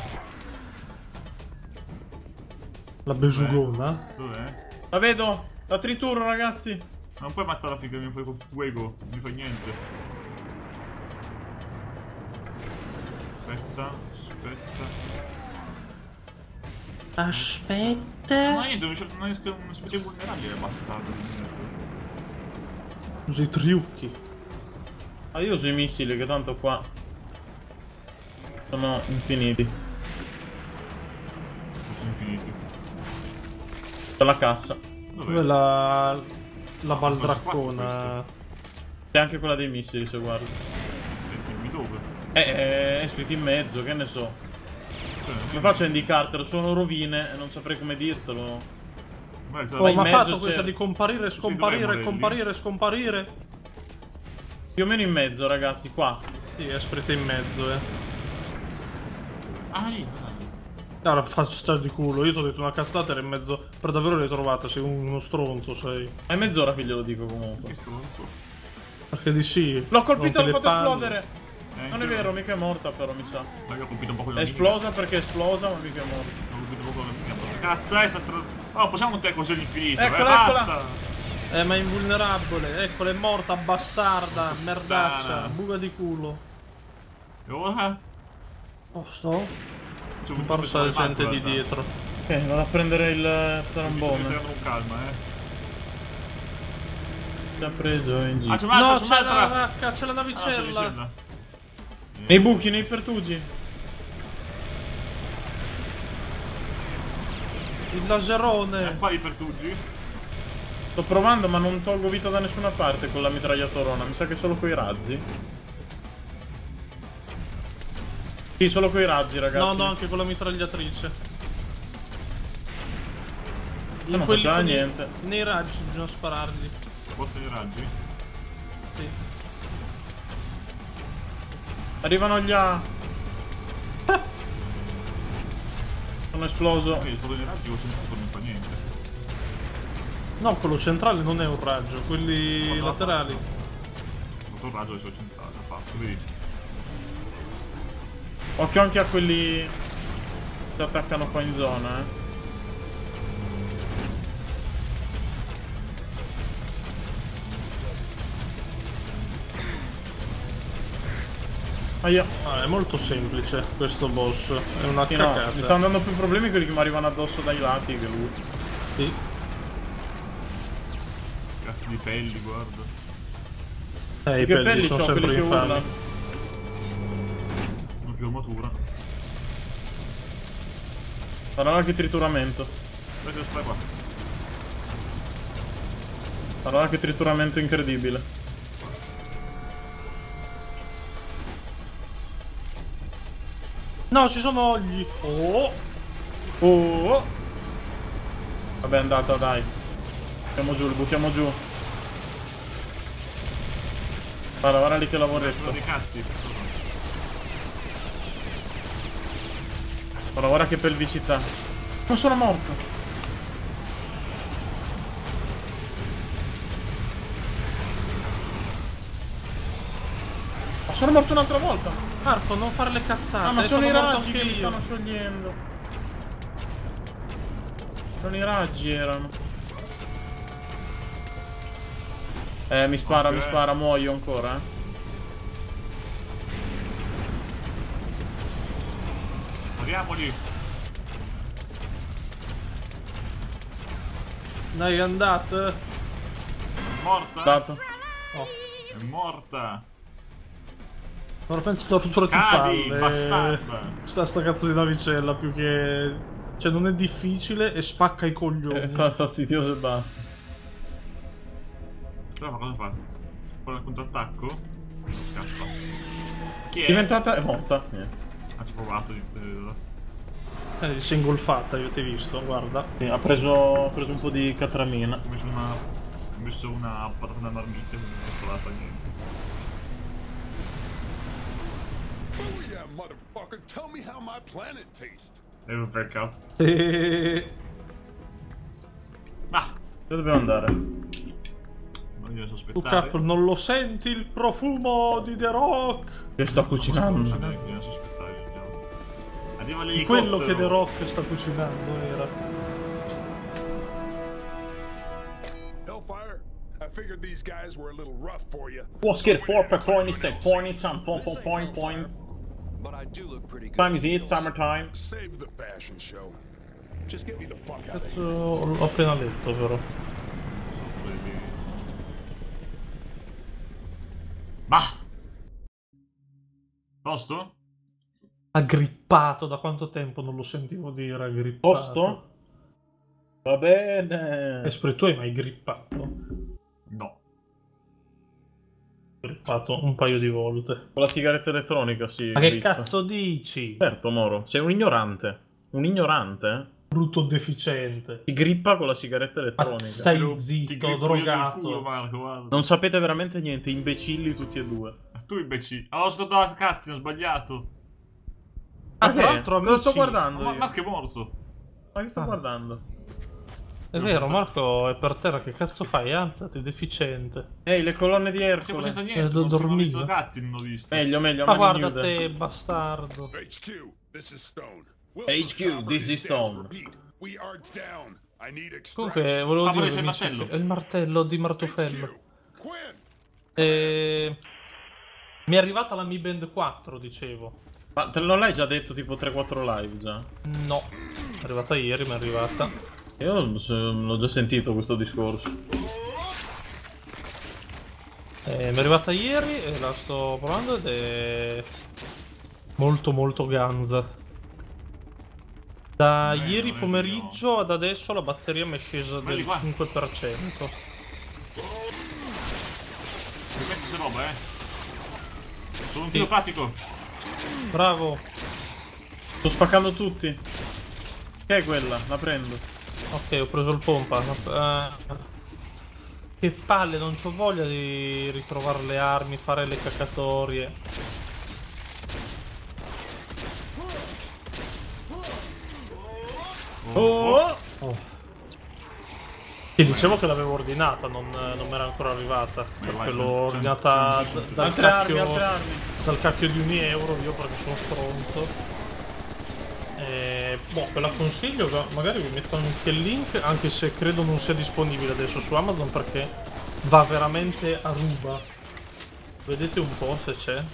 La besugona. Dov'è? La vedo, la trituro ragazzi. Non puoi ammazzarla finché mi fai con fuego, non mi fa niente. Aspetta, aspetta. Aspetta. No, niente, non, non riesco non si vede vulnerabile, bastardo. Usa i triucchi. Ah, io uso i missili che tanto qua sono infiniti. Sono infiniti. C'è la cassa. Dov'è Dov'è? la... la Ah, baldraccona? C'è anche quella dei missili se guardi. Eh, dimmi dove? Eh, eh, è scritto in mezzo, che ne so. Cioè, Come faccio a indicartelo? Sono rovine e non saprei come dirtelo. Beh, cioè, Oh, Vai ma ha in mezzo fatto questa c'è- di comparire, Sì, scomparire, dov'è comparire, scomparire. Più o meno in mezzo ragazzi, qua. Sì, è scritta in mezzo, eh. Ah, lì. Allora, faccio stare di culo, io ti ho detto una cazzata, era in mezzo. Per davvero l'hai trovata, sei uno stronzo, sei. È mezz'ora che glielo dico Che comunque. stronzo. Perché di sì. L'ho colpita, rompe l'ho le fatto palle. esplodere. Eh, Non è anch'io. vero, mica è morta però mi sa. Ma io ho colpito un po' con È la esplosa perché è esplosa ma mica è morta. Ho colpito un po' con la mia. Cazzo, è stato. Oh, possiamo te così all'infinito, eh, Eccola, basta! Eh, ma è invulnerabile, eccola, è morta, bastarda, merdaccia, Puttana. buca di culo. E ora? Posto? C'è Un parsa di gente di dietro. Ok, vado a prendere il Mi trombone. stai con calma, eh. Ci ha preso in Ah, giro. c'è un'altra, No, c'è c'è la un'altra! vacca, c'è la Ah, c'è navicella. vicenda. Nei buchi, nei pertugi. Il Eh, laserone. qua i pertugi? Sto provando ma non tolgo vita da nessuna parte con la mitragliatorona. Mi sa che solo coi razzi. Sì, solo coi razzi ragazzi. No, no, anche con la mitragliatrice. Non In quelli faceva con i- niente. Nei raggi bisogna sparargli. Forza di raggi? Sì. Arrivano gli A. Sono esploso. Poi il fuoco di raggi ho sentito non fa niente. No, quello centrale non è un raggio, quelli No, no, laterali. Ho fatto il raggio adesso centrale, ha fatto, vedi? Occhio anche a quelli che si attaccano qua in zona, eh. Aia. Ah, è molto semplice questo boss, è una Sì, no, cacata. mi stanno dando più problemi quelli che mi arrivano addosso dai lati che lui. Sì. Cazzo di pelli, guarda. Eh, i Che pelli belli sono sono quelli sempre che infami. urlano. Non più armatura. Sarà anche trituramento. Aspetta, stai qua. Sarà anche trituramento incredibile. No, ci sono gli... Oh! Oh! Vabbè, è andata, dai. Buttiamo giù, li buttiamo giù. Guarda, guarda lì che Sono lavoretto. dei cazzi. Guarda, guarda che pelvicità. Non sono morto. Ma sono morto un'altra volta. Marco, non fare le cazzate. Ah, ma sono i morto raggi anche che mi io. stanno sciogliendo. Sono i raggi erano. Eh, mi spara, Ok. mi spara, muoio ancora, eh. Arriviamoli. Dai, andate. È morta. Dato. Oh. È morta. Ora penso che ho rotto le Cadi, palle. bastarda. Sta sta cazzo di navicella più che Cioè non è difficile e spacca i coglioni. È fa- fastidioso e basta. Però ma cosa fa? Fa il contrattacco? Scappa. Chi È è? diventata... è morta. Niente. Ha ci provato di Eh, si è ingolfata, io ti ho visto, guarda. Sì, ha preso, ha preso un po' di catramina. Ho messo una. Ho messo una patata marmita e non ho installato niente. Oh yeah, motherfucker. Tell me how my planet tastes. E un peccato. E... Ma! Dove dobbiamo andare? Non glielo Tu sospettare. Cap, non lo senti il profumo di The Rock? Che sto cucinando. Non glielo sospettare, vediamo. Arriva Di l'elicottero. quello che The Rock sta cucinando era. Hellfire, I figured these guys were a little rough for you. Was get four pepperoni, say pointy, some four four point points. But I do look pretty good. Time is it, summertime. Save the fashion show. Just get me the fuck out of Cazzo, here. l'ho appena letto però. Ma! Posto? Aggrippato, da quanto tempo non lo sentivo dire aggrippato? Posto? Va bene. Espri, tu hai mai grippato? No. Grippato un paio di volte. Con la sigaretta elettronica, sì. Ma che grippa. cazzo dici? Certo, Moro. Sei un ignorante. Un ignorante, eh? Brutto deficiente. Si grippa con la sigaretta Ma elettronica. stai Ti zitto, grippo io nel drogato. culo, Marco, guarda. Non sapete veramente niente, imbecilli tutti e due. Tu imbecille. Ah, ho stato la cazzo, ho sbagliato. Ah, Ma tra che? l'altro, Me lo sto amici, guardando Ma io. Marco è morto. Ma che sto Ah. guardando? È vero, Marco è per terra, che cazzo fai? Alzati, deficiente. Ehi, le colonne di Ma siamo senza Ercole. niente. Eh, Non ho dormivo. visto cazzi, non ho visto. Meglio, meglio. Ma Man guarda Nude. te, bastardo. H Q, this is Stone. H Q, this is Stone. Repeat, we are down. I need Comunque, extraction. volevo Ah, dire... c'è il mi sa martello. che- È il martello di H Martufello. Q, Quinn. E... Mi è arrivata la Mi Band quattro, dicevo. Ma te non l'hai già detto tipo tre quattro live già? No. È arrivata ieri, mi è arrivata. Io l'ho già sentito questo discorso. Eh, mi è arrivata ieri e la sto provando ed è... Molto molto ganza. Da Eh, ieri non è pomeriggio ad adesso la batteria mi è scesa Belli del qua. cinque per cento. Rimetti se roba, eh. Sono un tiro pratico. Bravo. Sto spaccando tutti. Che è quella? La prendo. Ok, ho preso il pompa. Ma- eh, Che palle, non c'ho voglia di ritrovare le armi, fare le cacatorie. Oh! Oh. Ti dicevo che l'avevo ordinata, non, non mi era ancora arrivata. Perché vai, l'ho c'è- ordinata c'è un d- disco. dal Altre armi, cacchio, altre armi. dal cacchio di un euro, io perché sono stronzo. E, boh, ve la consiglio, ma- magari vi metto anche il link, anche se credo non sia disponibile adesso su Amazon perché va veramente a ruba. Vedete un po' se c'è.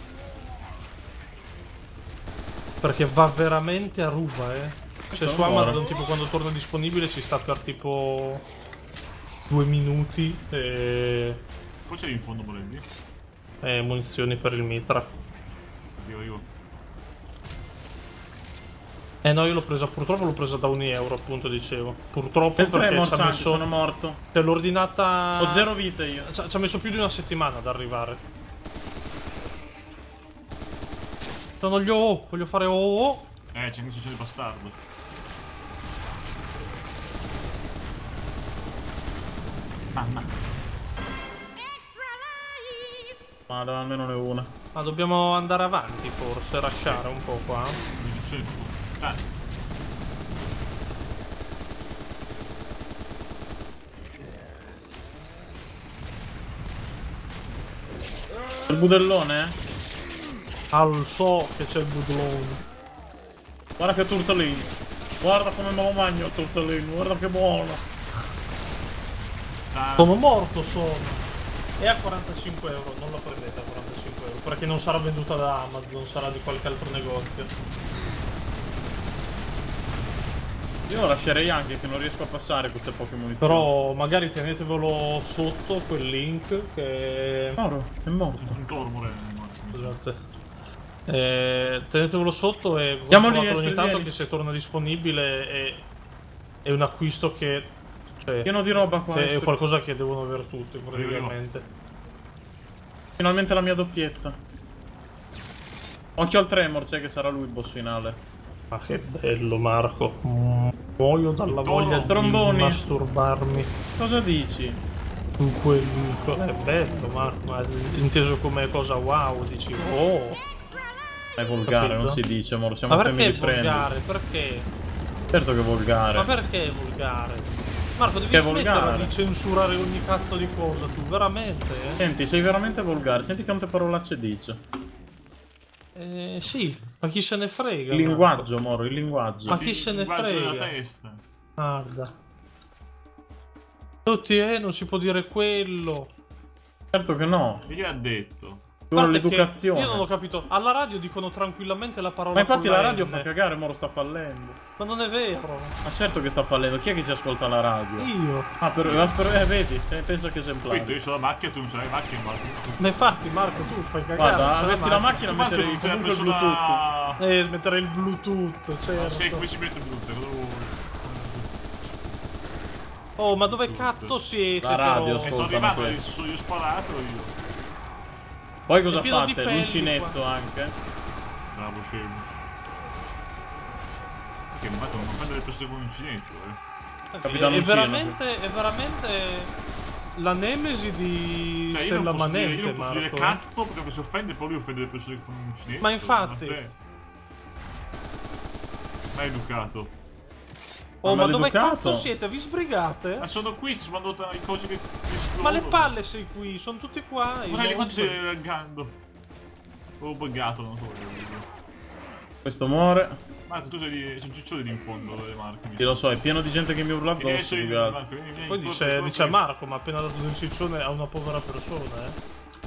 Perché va veramente a ruba, eh. Se Questo su non muore. Amazon tipo quando torna disponibile ci sta per tipo due minuti e, Poi c'è in fondo, volevi? e munizioni per il mitra. Io, io. Eh no, io l'ho presa, purtroppo l'ho presa da un euro, appunto, dicevo. Purtroppo Per tre perché ci ha morsanti, messo... sono morto. Cioè, l'ho ordinata... Ho zero vite io. Ci ha ci ha messo più di una settimana ad arrivare. Sono gli oh, voglio fare oh. Eh, c'è anche c'è il bastardo. Mamma. Ma almeno ne una. Ma dobbiamo andare avanti forse, lasciare un po' qua. Non c'è. Dai. Il budellone? Al so che c'è il budlone. Guarda che tortellino. Guarda come me lo mangio il tortellino. Guarda che buono. Dai. Sono morto, sono. E a quarantacinque euro, non la prendete a quarantacinque euro, perché non sarà venduta da Amazon, sarà di qualche altro negozio. Io lo lascerei anche che non riesco a passare queste poche munizioni. Però magari tenetevelo sotto quel link che... Moro, è morto. Un toro, Moreno. Scusate. Eh, tenetevelo sotto e Andiamo lì, guardatelo ogni Esper, tanto vieni. che se torna disponibile è, è un acquisto che... Cioè, Pieno di roba qua. è Esper. qualcosa che devono avere tutti praticamente. Finalmente la mia doppietta. Occhio al Tremor, sai che sarà lui il boss finale. Ma che bello Marco. Mm, muoio dalla Tono, voglia di tromboni. masturbarmi Cosa dici? in quel... È bello Marco, ma inteso come cosa wow, dici oh. È volgare, Capito? non si dice, amore. Siamo Ma perché family friendly. volgare? Perché? Certo che è volgare. Ma perché è volgare? Marco, devi Che è smettere volgare. di censurare ogni cazzo di cosa, tu, veramente? Eh? Senti, sei veramente volgare. Senti quante parolacce dice. Eh, sì, ma chi se ne frega? Il linguaggio, amore, il linguaggio. Ma chi se ne Guarda la frega? testa. Guarda. Tutti, eh, non si può dire quello. Certo che no. E chi ha detto? Solo Guarda che l'educazione. io non ho capito. Alla radio dicono tranquillamente la parola Ma infatti con la la radio N. fa cagare, Moro sta fallendo. Ma non è vero. Ma certo che sta fallendo. Chi è che si ascolta la radio? Io. Ah, per, ah, per- eh, vedi, se- penso che Quindi esemplare. io ho la macchina, tu non c'hai la macchina, ma... Ma infatti, Marco, tu fai cagare. Guarda, c'è avessi la macchina Ma tu metterei non c'è la comunque il persona... Bluetooth. Eh, mettere il Bluetooth, Ma certo. sei come si mette brutta, cosa vuoi? Oh, ma dove cazzo siete? La radio, però? Che sto Ascoltano arrivando, questo. sono io sparato io. Poi cosa È pieno di fate? pelli L'uncinetto qua. anche. Bravo scemo. Che ma non prende le persone con un uncinetto, eh. Sì, Capitano è Uncino, veramente, è veramente la nemesi di Cioè io Stella non posso dire, Manente, io non posso dire Marco. eh. cazzo perché si offende, poi lui offende le persone con un uncinetto. Ma infatti. Vabbè. Ma è educato. Oh, Ma ma dove maleducato. cazzo siete? Vi sbrigate? Ma sono qui, ci mando i cosi che che esplodono. Ma le palle sei qui, sono tutti qua. i Ma lì quanto mostri. stai laggando? Ho buggato, non so. Questo muore. Marco, tu sei lì, c'è un ciccione lì in fondo delle marche. Sì, lo so, è pieno di gente che mi urla Vieni addosso. adesso più io, che altro. Marco, vieni, vieni, Poi corri, dice, corri, dice a corri. Marco, ma ha appena dato del ciccione a una povera persona, eh.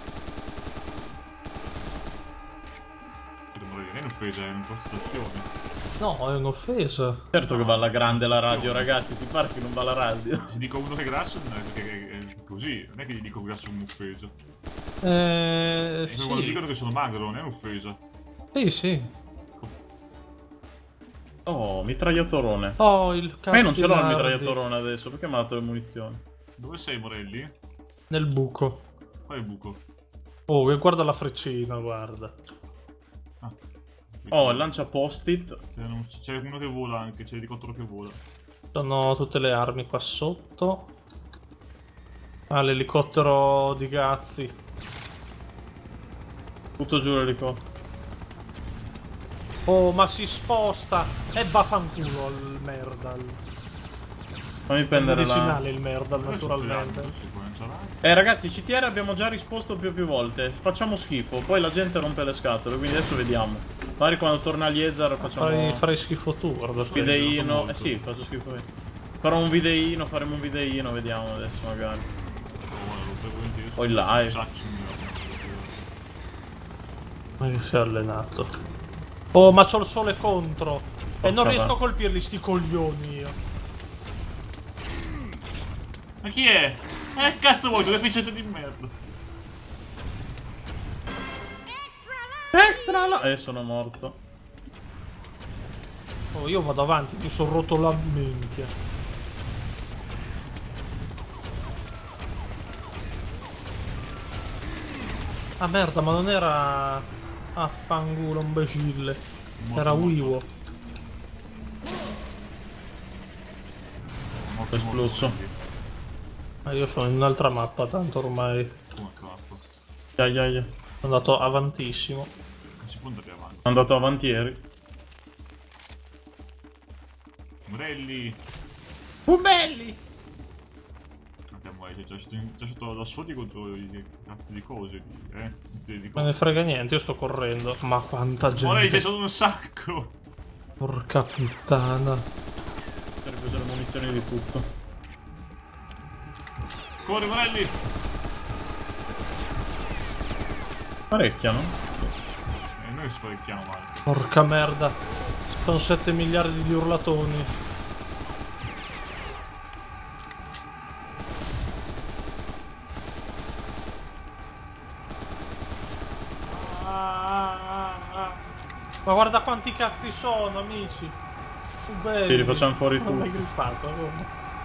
Non è un'offesa, è un'impostazione. No, è un'offesa. Certo che va alla grande la radio, ragazzi. Ti pare che non va alla radio? Se dico a uno che è grasso, non è perché è così, non è che gli dico grasso è un'offesa. Eh, E quando sì. dicono che sono magro, non è un'offesa. Sì, sì. Oh, mitragliatorone. Oh, il cazzo. Ma io non ce l'ho il mitragliatorone adesso, perché mi ha dato le munizioni? Dove sei, Morelli? Nel buco. Qual è il buco? Oh, e guarda la freccina, guarda. Ah. Oh, lancia post-it. C'è un- C'è uno che vola anche, c'è l'elicottero che vola. Sono tutte le armi qua sotto. Ah, l'elicottero di cazzi. Tutto giù l'elicottero. Oh, ma si sposta! E vaffanculo al Merdal. Fammi È prendere la... medicinale il Merdal, Dove sono naturalmente. le armi? Si può lanciare? Eh ragazzi, C T R abbiamo già risposto più più volte. Facciamo schifo, poi la gente rompe le scatole, quindi adesso vediamo. Magari quando torna Liezar facciamo Farai, farai schifo tu, guarda. un videino. molto. Eh sì, faccio schifo io. Farò un videino, faremo un videino, vediamo adesso magari. Oh, guarda, lo prego volentieri. O in live. Sacci, mi Ma che si è allenato. Oh, ma c'ho il sole contro. E non Porca riesco va. a colpirli sti coglioni io. Ma chi è? Eh, cazzo vuoi, tu deficiente di merda. Extra la... Eh, sono morto. Oh, io vado avanti, mi sono rotto la minchia. Ah merda, ma non era... Ah, fangulo, imbecille. Era Wiwo. Morto, Esploso. morto. Ma io sono in un'altra mappa, tanto ormai Come cazzo? Ya, ya, ya. sono andato avantissimo. Non si può andare avanti. È andato avanti ieri. Morelli! Pubelli! Andiamo, eh, già già stato da soli contro i cazzo di cose, di- eh? Di, di Me ne frega niente, io sto correndo. Ma quanta Morelli, c'è gente. stato un sacco! Porca puttana. Per vedere munizioni di tutto. Corri, Morelli! Parecchia, no? E noi sparecchiamo male. Porca merda. Sono sette miliardi di urlatoni. Ah, Ma guarda quanti cazzi sono, amici. Che belli. Sì, li facciamo fuori Non l'hai tutti. grippato, come?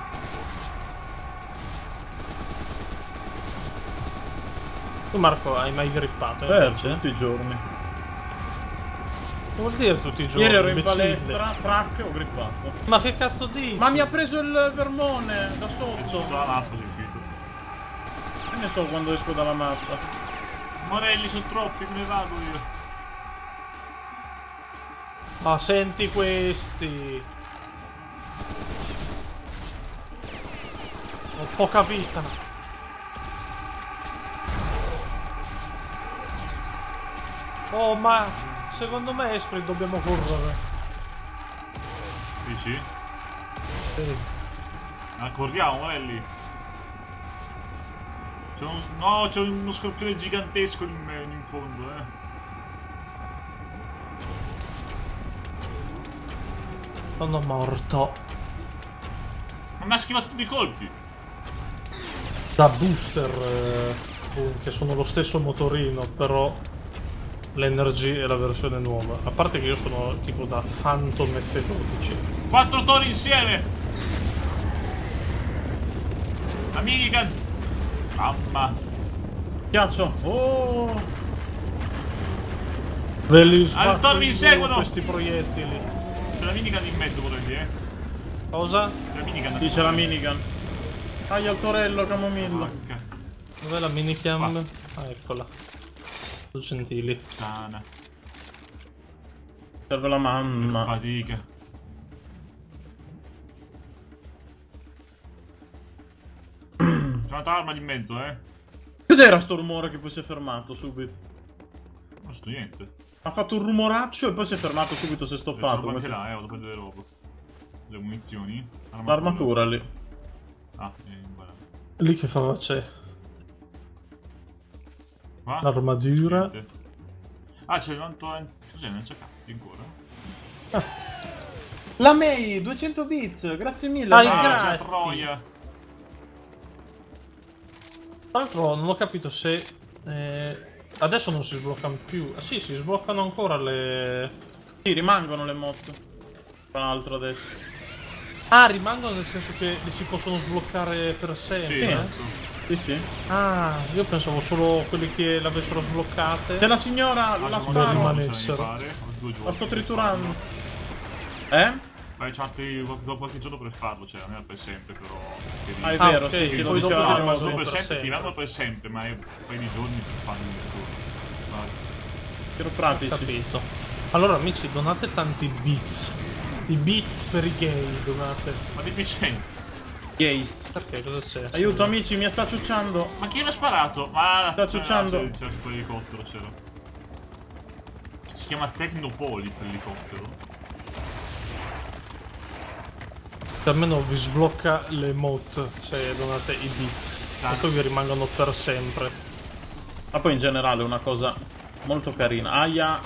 Tu Marco hai mai grippato? Certo, invece? tutti i giorni. Che vuol dire tutti i giorni? Ieri ero in imbecille? palestra, track, ho grippato. Ma che cazzo dici? Ma mi ha preso il vermone da È uscito sotto. dalla mappa, è uscito. Che ne so quando esco dalla mappa. Morelli sono troppi, me ne vado io. Ma senti questi. Ho poca vita. Oh, ma secondo me Esprit dobbiamo correre. Dici? Sì. Ma corriamo, Morelli. C'è un... No, c'è uno scorpione gigantesco in, me, in fondo, eh. Sono morto. Ma mi ha schivato tutti i colpi. Da booster, eh, che sono lo stesso motorino, però l'Energy è la versione nuova. A parte che io sono tipo da Phantom F dodici. Quattro tori insieme. La minigun. Mamma. Ghiaccio. Oh. Ve li Ah, sbatto Tor mi in inseguono! due questi proiettili. C'è la minigun in mezzo, Morelli, eh. Cosa? C'è la minigun. Sì, c'è la minigun. Aia il torello, camomillo. Porca Dov'è la minicam? Qua. Ah, eccola. Sono gentili. puttana. Serve la mamma. Fatica. C'è un'altra arma lì in mezzo, eh. Cos'era sto rumore che poi si è fermato subito? Non sto niente. Ha fatto un rumoraccio e poi si è fermato subito, si è C'è roba stoppato. anche come là, eh. Vado a prendere roba. Le munizioni. se- L'armatura lì. Ah, è imbarato. Lì che fava c'è? Qua? L'armatura. Niente. Ah, c'è un altro... Cos'è? Non c'è cazzi ancora? La May, duecento bits, grazie mille. Dai, May. Ah, grazie. c'è la troia. Tra l'altro non ho capito se... eh, adesso non si sbloccano più. Ah sì, si sbloccano ancora le... Sì, rimangono le mosse. Tra l'altro adesso. Ah, rimangono nel senso che li si possono sbloccare per sempre? Sì, eh? esatto. Sì, sì. Ah, io pensavo solo quelli che l'avessero sbloccate. C'è la signora, Ah, la c'è sparo. rimanessero. Ho due giorni La sto per triturando. farlo. Eh? Vai, c'è altri- dopo qualche giorno per farlo, cioè non è per sempre, però... che Ah, è dici. Ah, vero, ok, sì, sì, lo poi dopo diceva No, rimangono ma sono per per sempre, ti sempre. vanno per sempre, ma è un paio di giorni per farlo il ritorno. Vai. Chiropratici. Capito. Allora amici, donate tanti bits. I bits per i gay, donate. Ma deficienti. Gays. Perché? Cosa c'è? Aiuto amici, mi sta ciucciando. Ma chi aveva sparato? Ma... Sta ciucciando. C'era c'era su quell'elicottero, c'era. Si chiama Tecnopoli quell'elicottero. Almeno vi sblocca le emote se donate i bits. Ah. E poi vi rimangono per sempre. Ma poi in generale è una cosa molto carina. Aia.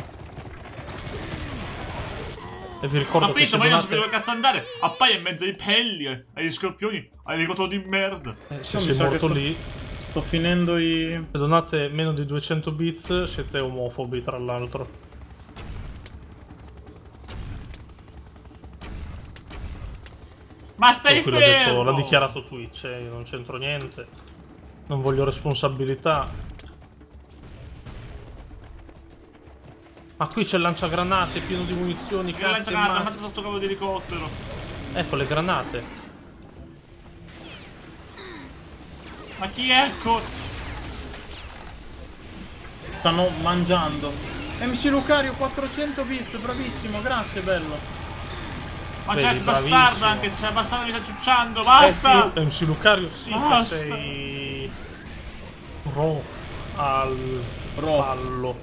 E vi ricordo che Capito, se ma io non sapevo donate... dove cazzo andare. Appaia in mezzo ai pelli, eh, agli scorpioni, all'elicottero di merda. eh, se Io mi sei sa che morto sto- lì, Sto finendo i... se donate meno di duecento bits siete omofobi tra l'altro. Ma stai Qui l'ha detto, fermo! l'ha dichiarato Twitch, eh, io non c'entro niente. Non voglio responsabilità. Ma qui c'è il lanciagranate pieno di munizioni, Che cazzo e lanciagranata, mazzi. ammazza sotto cavo di elicottero. Ecco le granate. Ma chi è? Co- Stanno mangiando. M C Lucario quattrocento bits, bravissimo, grazie, bello. Ma Vedi, c'è il bravissimo. bastardo anche, c'è il bastardo che mi sta ciucciando, basta! M C Lucario sì Basta. che sei... Pro al Pro. pallo.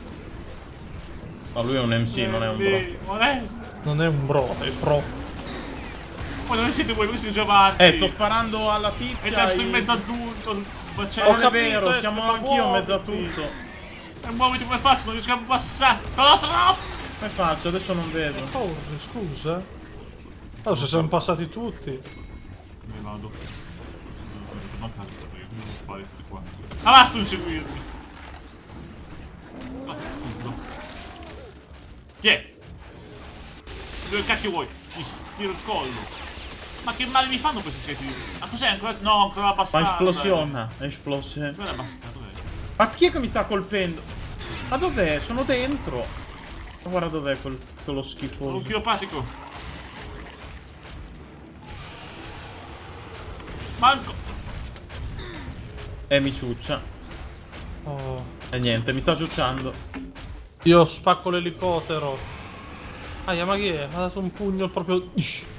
Ma lui è un M C, non è un bro. Morelli, Morelli. Non è un bro, è pro. Ma dove siete voi? Voi siete già avanti. Eh, sto sparando alla E tizia. te sto in i- mezzo a tutto. Ma c'è... Ma non è capito, vero, eh, siamo ma anch'io in mezzo a muoviti. tutto. E muoviti come faccio? Non riesco a passare. Sono troppo! Come faccio? Adesso non vedo. Corri, scusa. Allora se siamo passati tutti. Me ne vado. Sono tornato a casa perché non devo fare questi qua. Ah, basta inseguirmi. Ah, scusa. Chi è? Dove cacchio vuoi? Ti tiro il collo. Ma che male mi fanno questi scheletri? Ma cos'è ancora? No, ancora la Ma bastarda. esplosiona, esplosione. Dov'è la bastarda? Dov'è? Ma chi è che mi sta colpendo? Ma dov'è? Sono dentro. Ma guarda dov'è quel, quello Sono un schifoso. chiropatico. Manco. Eh, mi ciuccia. Oh. E niente, mi sta ciucciando. Io spacco l'elicottero. Ah, ma chi è? Ha dato un pugno proprio...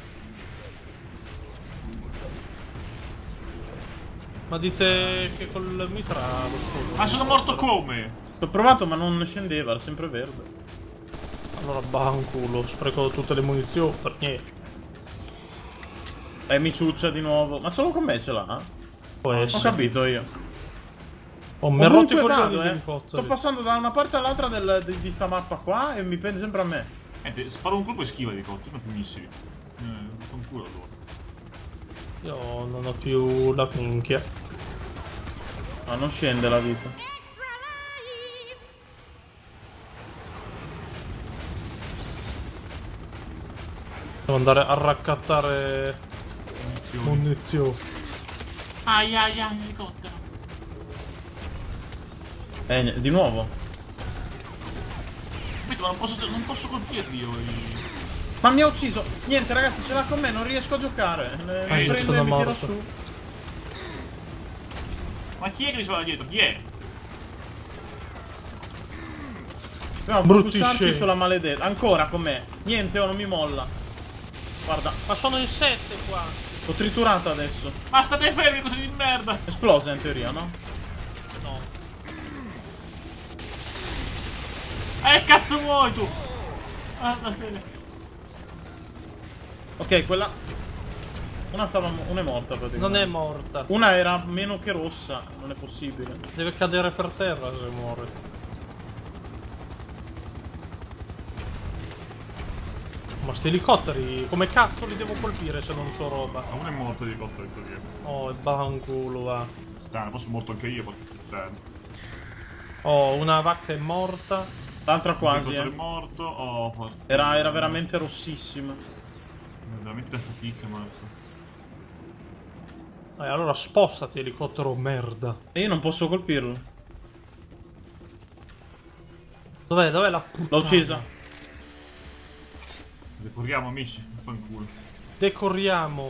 Ma dite che col mitra lo scudo. Ma sono morto come? L'ho provato ma non scendeva, era sempre verde. Allora banculo, spreco tutte le munizioni per niente. Eh, mi ciuccia di nuovo. Ma solo con me ce l'ha? Può Ho essere. capito io. Oh, mi ha rotto i Ovunque coglioni vado, di eh. elicotteri. Sto passando da una parte all'altra del- di, di sta mappa qua e mi prende sempre a me. Niente, sparo un colpo e schiva di cotti, sono primissimi. Eh, fa un culo allora. Io non ho più la minchia. Ma non scende la vita. Devo andare a raccattare Munizioni. munizioni. Ai ai ai, elicottero. Eh, ni- di nuovo. Capito, ma non posso, non posso colpirli io. i- Ma mi ha ucciso. Niente ragazzi, ce l'ha con me, non riesco a giocare. Ne Ah, io prendo e sono mi tira morto. su. Ma chi è che mi spara dietro? Chi è? Dobbiamo Brutti focusarci scemi. sulla maledetta. Ancora con me. Niente, oh, non mi molla. Guarda, Ma sono in sette qua. l'ho triturato adesso. Ma state fermi, così di merda! Esplosa in teoria, no? No. Eh, cazzo vuoi tu? Ah, state... Ok, quella... Una stava... Una è morta praticamente. Non è morta. Una era meno che rossa. Non è possibile. Deve cadere per terra se muore. Ma sti elicotteri, come cazzo li devo colpire se non c'ho roba? Ma uno è morto di elicottero in teoria. Oh, il banculo va. Dai, forse sono morto anche io, porca puttana. Oh, una vacca è morta. L'altra quasi, L'elicottero è eh. morto. Oh, porca- Era, era veramente rossissima. È veramente da fatica, Marco. Eh, allora spostati elicottero merda. E io non posso colpirlo. Dov'è? Dov'è la puttana? L'ho uccisa. Corriamo amici, fanculo. Decorriamo.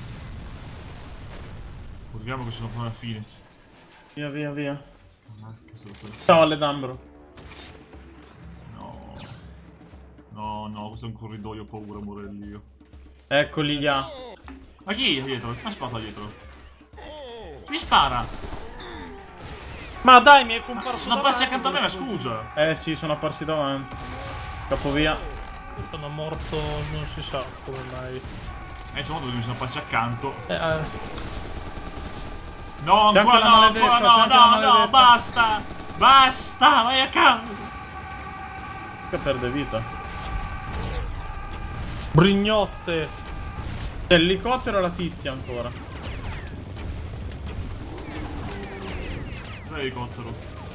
Corriamo che sono qua alla fine. Via, via, via. Ah, che sono quello. Ciao Alledambro. No. No, no, questo è un corridoio, ho paura, morelli io. Eccoli là. Ma chi è dietro? Ma spara dietro. Chi mi spara? Ma dai, mi è comparso. Sono passi davanti accanto a me, ma questo- scusa. Eh sì, sono apparsi davanti. Capovia. Sono morto, non si sa come mai. Eh, sono dove mi sono passi accanto. Eh, eh, No, C'è ancora anche la no, maledetta, ancora c'è no, anche la no, no, maledetta. basta. Basta, vai a casa. Che perde vita. Brignotte. C'è l'elicottero e la tizia ancora. Dov'è l'elicottero?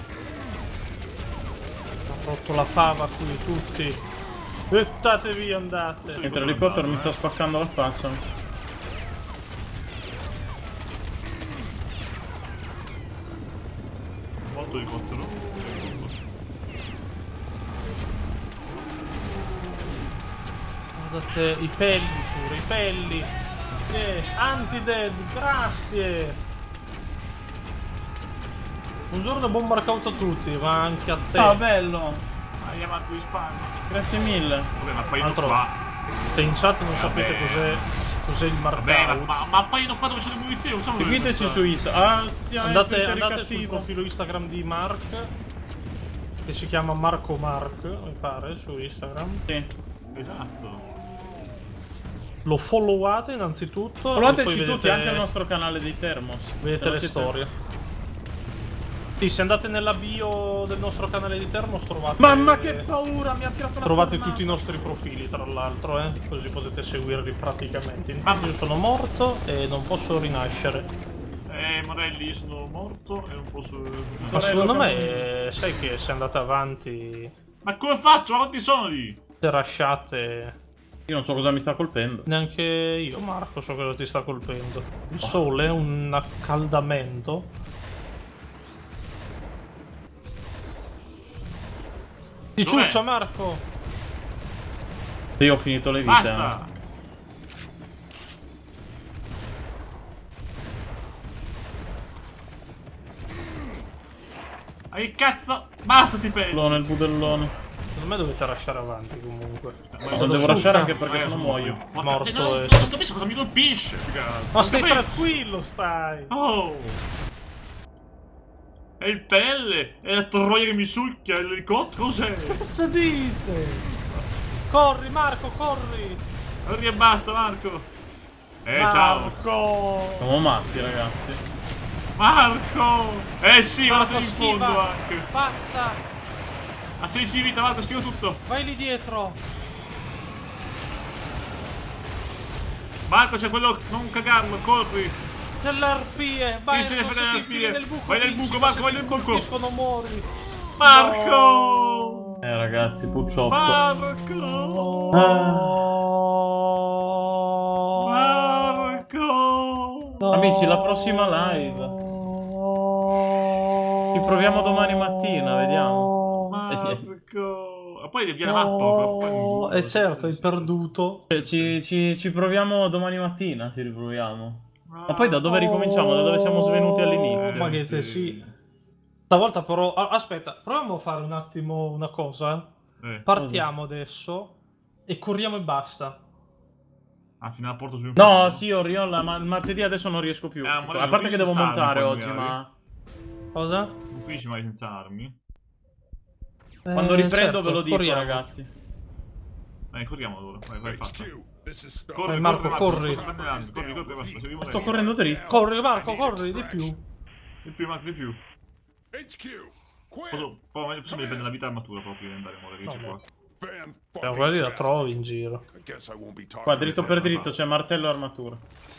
Ha rotto la fava qui tutti. Buttate via, andate. Mentre l'elicottero mi sta spaccando la faccia. Morto l'elicottero. Guardate i pelli pure, i pelli. Yes, anti-dead, grazie. Un giorno buon marcato a tutti, ma anche a te. Ah, bello. Hai chiamato di spalla. Grazie mille. Vabbè, ma appaiono Altro- qua. Se in chat non sapete Vabbè. cos'è cos'è il Vabbè, ma, marcato. ma, ma appaiono qua dove c'è le munizioni, non siamo Seguiteci su Instagram. Ah, stia Andate, Twitter andate sul cattivo. profilo Instagram di Mark, che si chiama Marco Mark, mi pare, su Instagram. Sì. Esatto. Lo followate innanzitutto. e poi Followateci vedete, tutti anche al nostro canale dei Thermos. vedete Se non le siete- storie. Sì, se andate nella bio del nostro canale di Thermos trovate. Mamma che paura, mi ha tirato una Trovate tornata. tutti i nostri profili, tra l'altro, eh? Così potete seguirli praticamente. Ah. Intanto io sono morto e non posso rinascere. Eh, Morelli, io sono morto e non posso... Ma Torello, secondo siamo- me, sai che se andate avanti Ma come faccio? Quanti sono lì? Se rasciate. Io non so cosa mi sta colpendo. Neanche io, Marco, so cosa ti sta colpendo. Il sole, un accaldamento. Ti Dov'è? ciuccia, Marco! Io ho finito le vite. Basta! Ma che cazzo? Basta sti peli! Budellone, il budellone. Secondo me dovete lasciare avanti comunque. Ma Non io devo succa. lasciare anche Ma perché io sennò sono muoio. Morto. Morto Cioè, non, e- non capisco cosa mi colpisce. figa. Ma Non stai capisco. tranquillo, stai! Oh! È il pelle! È la troia che mi succhia! L'elicottero cos'è? Cosa dice? Corri, Marco, corri! Corri e basta, Marco! Eh, Marco! ciao! Siamo matti, ragazzi. Marco! Eh sì, ora Marco, sei in fondo schiva. anche! Passa! A sedici vita, Marco, schivo tutto! Vai lì dietro! Marco, c'è quello... non cagarlo, corri! Delle arpie! Vai, Chi se ne non frega si delle ti infili arpie? nel buco, Vai nel vinci, buco, ma Marco, se vai ti nel buco. colpiscono muori! Marco! Eh, ragazzi, pucciotto. Marco! Marco! Amici, la prossima live. Ci proviamo domani mattina, vediamo. Marco! Ma poi viene matto, Oh, e certo, hai perduto. Cioè, Ci, ci, ci proviamo domani mattina, ci riproviamo. Ma poi da dove ricominciamo? Da dove siamo svenuti all'inizio? Ma che te sì. Stavolta però... ah, aspetta, proviamo a fare un attimo una cosa. Eh. Partiamo adesso e corriamo e basta. Ah, fino alla porta su un No, sì, Oriola, ma il martedì adesso non riesco più. Eh, ma A non parte che devo finisci montare tardi, oggi, poi, ma... Cosa? Non finisci mai senza armi. Quando Eh, riprendo certo, ve lo dico, corriamo. ragazzi. Dai, corriamo allora. Vai, vai, fatta. H Q, this is Star. Corri, Vai, Marco, corri, corri. Marco, corri, corri, corri, basta. Sei vivo Sto lei. correndo dritto. Corri, Marco, corri, di più. Di più, Marco, di più. H Q, quick. Posso, poi forse mi dipende la vita armatura proprio di andare a morire, che c'è qua. Fan Cioè, quelli la trovi in giro. I guess I won't be talking Qua, dritto per about dritto, c'è martello e armatura.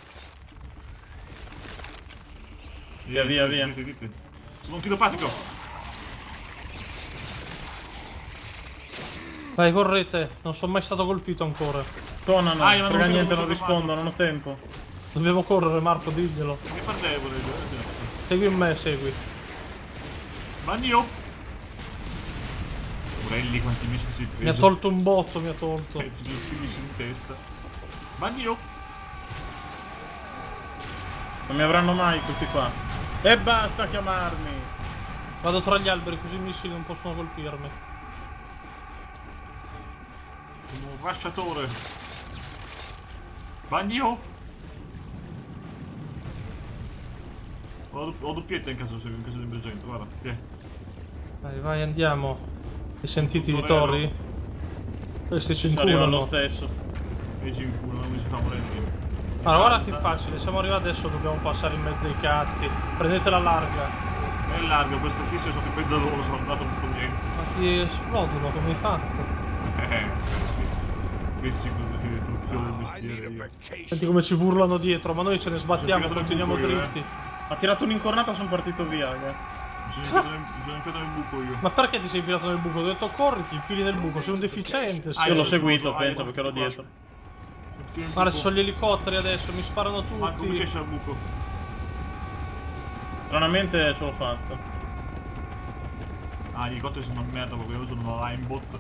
Via, via, via. Sono un chiropatico. Vai, correte. Non sono mai stato colpito ancora. Suonano, Ah, io non frega vedo niente, cosa non sto rispondo, non ho tempo. Dobbiamo correre, Marco, diglielo. Che parte è volete? Segui me, segui. Magno. Morelli, quanti misti si è preso. Mi ha tolto un botto, mi ha tolto. Pezzi più finisci in testa. Magno. Non mi avranno mai questi qua. E basta chiamarmi. Vado tra gli alberi così i missili non possono colpirmi. Sono un rasciatore. Magno. Ho, do- ho doppietta in caso, in caso di emergenza, guarda. Tiè. Vai, vai, andiamo. Hai sentiti i Torero. tori? Questi ci Ci arriva lo inculano. stesso. E ci inculo, non mi si fa morire. Allora, guarda che facile, siamo arrivati adesso, dobbiamo passare in mezzo ai cazzi. Prendete la larga. È largo, questo qui si è sotto in mezzo a loro, sono andato, non ho fatto niente. Ma ti esplodono, come hai fatto? Eh, questi che trucchio del I need mestiere a io. vacation. Senti come ci urlano dietro, ma noi ce ne Sono sbattiamo, tirato nel continuiamo buco io, dritti. Ha tirato un'incornata, sono partito via, raga. Mi sono infilato nel, mi sono infilato nel buco io. Ma perché ti sei infilato nel buco? Ho detto corri, ti infili nel buco, sei un deficiente. Ah, sei. Io l'ho sono seguito, chiuso, penso, ah, perché ero qua. dietro. Guarda, ci sono gli elicotteri adesso, mi sparano Ma come si tutti. esce dal buco? Stranamente ce l'ho fatta. Ah, gli elicotteri sono una merda proprio, io sono una linebot.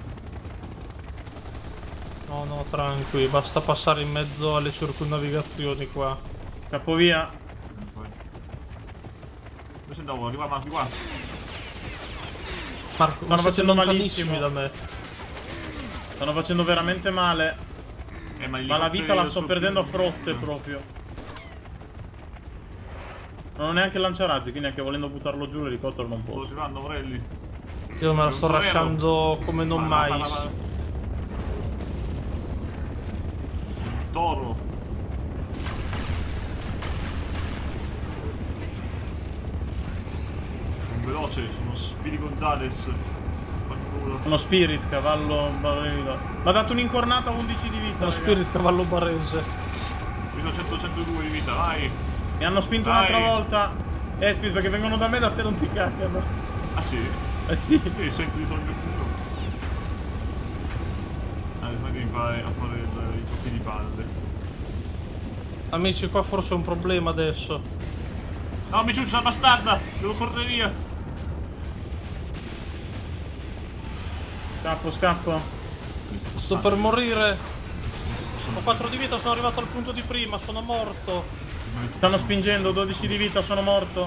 No, no, tranqui, basta passare in mezzo alle circunnavigazioni qua. Scappo via. Eh, poi. Dove sei andato? Arriva Marco, qua. Marco, Stanno ma siete facendo lontanissimi malissimo. da me. Stanno facendo veramente male. Eh, Ma ma, gli la elicotteri vita la lo sto scoppio- perdendo a frotte proprio. Non ho neanche lanciarazzi, quindi anche volendo buttarlo giù l'elicottero non Sto posso. arrivando, Morelli. Io me la C'è un sto torero. lasciando come non Ma- mai. ma- ma- ma- Il toro. Sono veloce, sono Speedy Gonzales. Fanculo. Uno spirit, cavallo ballerino. Mi ha dato un'incornata a undici di vita. Lo raga. spirit cavallo barese. Io ho cento centodue di vita, vai. Mi hanno spinto Vai. un'altra volta. Eh, spirit, perché vengono da me, da te non ti cagano. Ah sì? Eh sì. E senti dietro il mio culo. Noi devi fare a fare il- i giochi di palle. Amici, qua forse è un problema adesso. No, mi giunge la bastarda! Devo correre via! Scappo, scappo. Sto per morire. Ho quattro di vita, sono arrivato al punto di prima, sono morto. Stanno spingendo, dodici di vita, sono morto.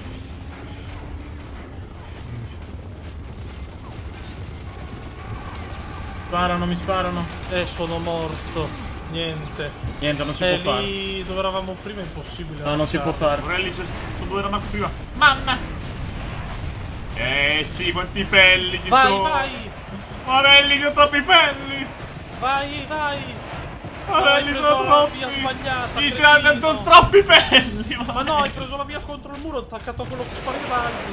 Sparano, mi sparano. Eh, sono morto. Niente. Niente, non si Eh, può fare. lì dove eravamo prima è impossibile. No, non si può fare. Morelli, se sono dove eravamo prima. Mamma! Eh sì, quanti pelli ci Vai, sono! vai! Morelli, ci sono troppi pelli! Vai, vai! Morelli, Hai sono preso la troppi! via sbagliata, I cretino. tranne sono troppi pelli! Ma no, hai preso la via contro il muro, attaccato a quello che spara i razzi.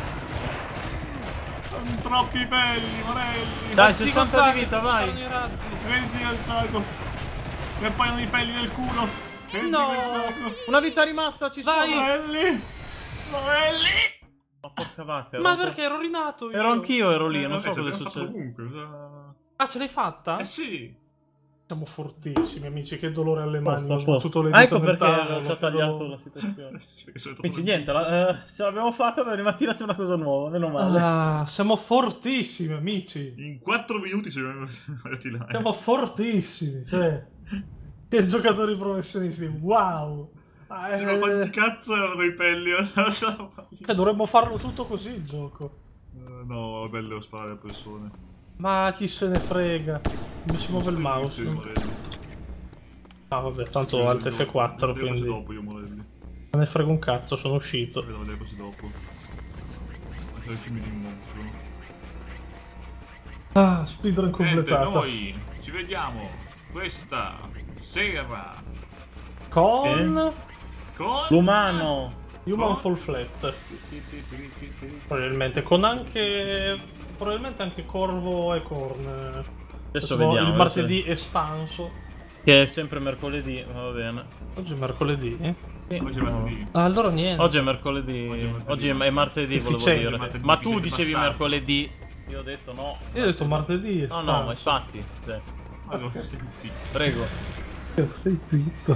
Sono troppi pelli, Morelli! Dai, Zì, sessanta Gonzaga, di vita, che vai. sparano i razzi. Vedi al drago! Mi appaiono i pelli nel culo! Vedi No. quel drago. Una vita rimasta, ci sono. Vai. Morelli! Morelli! Ma porca vacca. Ma ero- perché ero rinato io? Ero anch'io, ero lì, Eh, non so vabbè, ci cosa è abbiamo fatto successo. comunque. cosa- Ah, ce l'hai fatta? Eh sì! Siamo fortissimi, amici, che dolore alle mani. Posto, Ho posto. sbattuto le Ah, dita ecco nel perché tavolo, ci ha che tagliato dolore. la situazione. Eh sì, perché sono Quindi tornato- niente, la- eh, ce l'abbiamo fatta, domani mattina c'è una cosa nuova, meno male. Ah, siamo fortissimi, amici. In quattro minuti ci abbiamo arrivati là. Siamo fortissimi, cioè. Che giocatori professionisti, wow. Ah, Sì, ma quanti eh, cazzo erano quei pelli? cioè, dovremmo farlo tutto così il gioco. Eh, no, è bello sparare a persone. Ma chi se ne frega? Mi si muove il mouse. Sì, Morelli. Ah, vabbè, tanto Alt F quattro, Vedo cose quindi. dopo io, Morelli. Non ne frega un cazzo, sono uscito. Vedo vedere cose dopo. Anche le scimmie di nuovo sono. Ah, speedrun Niente, completata. noi ci vediamo questa sera Con con... L'umano. Human Con- Fall Flat. Probabilmente. Con anche. Probabilmente anche Corvo e Corn. Adesso Facciamo vediamo. il martedì adesso- espanso. Che è sempre mercoledì, va bene. Oggi è mercoledì. Sì, Oggi è no. martedì. Ah, allora niente. Oggi è mercoledì. Oggi è martedì. Oggi è martedì, volevo Efficiente, dire. martedì, Ma tu efficiente dicevi bastardo. mercoledì. Io ho detto no. Io ho detto martedì No, espanso. no, ma infatti. Sì. Allora, stai zitto. Prego. Stai zitto.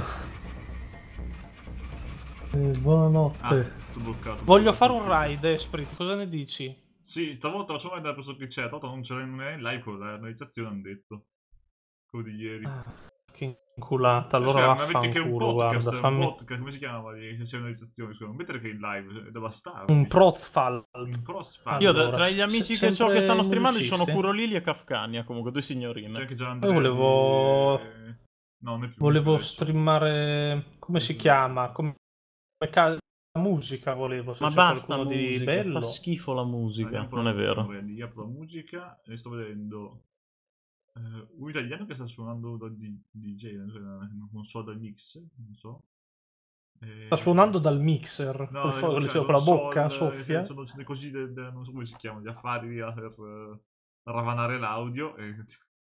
Eh, buonanotte. Ah, tutto bloccato. Voglio fare un raid, Esprit, cosa ne dici? Sì, stavolta facciamo vedere preso che c'è. Tanto non c'era non è in live con la realizzazione, hanno detto. Quello di ieri. Ah, che inculata, Cioè, allora scusa, ma metti che è un vaffanculo, podcast, guarda, un fammi podcast, come si chiama? Che c'è una realizzazione, scusa, non mettere che è in live, è devastante. un prozfall. Un crossfire. Io Allora, tra gli amici se- che so che stanno sempre streamando ci sono musicisti. Curolili e Kafkania, comunque due C'è signorine. anche già Io volevo- e- No, non è più. Volevo adesso. streamare, come si chiama? Come ca- musica volevo, se Ma c'è basta qualcuno di musica, bello. fa schifo la musica, Andiamo non è con- vero. con- Io apro la musica e sto vedendo eh, un italiano che sta suonando da D- D J, non so, non so dal mix, non so. Eh, Sta suonando dal mixer, No, col eh, fo- cioè, cioè, non con la so, bocca, il- soffia. Sono, sono così, de- de- non so come si chiamano, gli affari via per eh, ravanare l'audio e,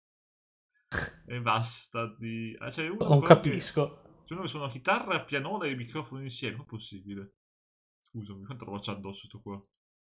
e basta. Di... Ah, c'è uno Non qua che- capisco. C'è uno che suona chitarra, pianola e microfono insieme, non è possibile. Scusami, quanto lo faccio addosso sto qua?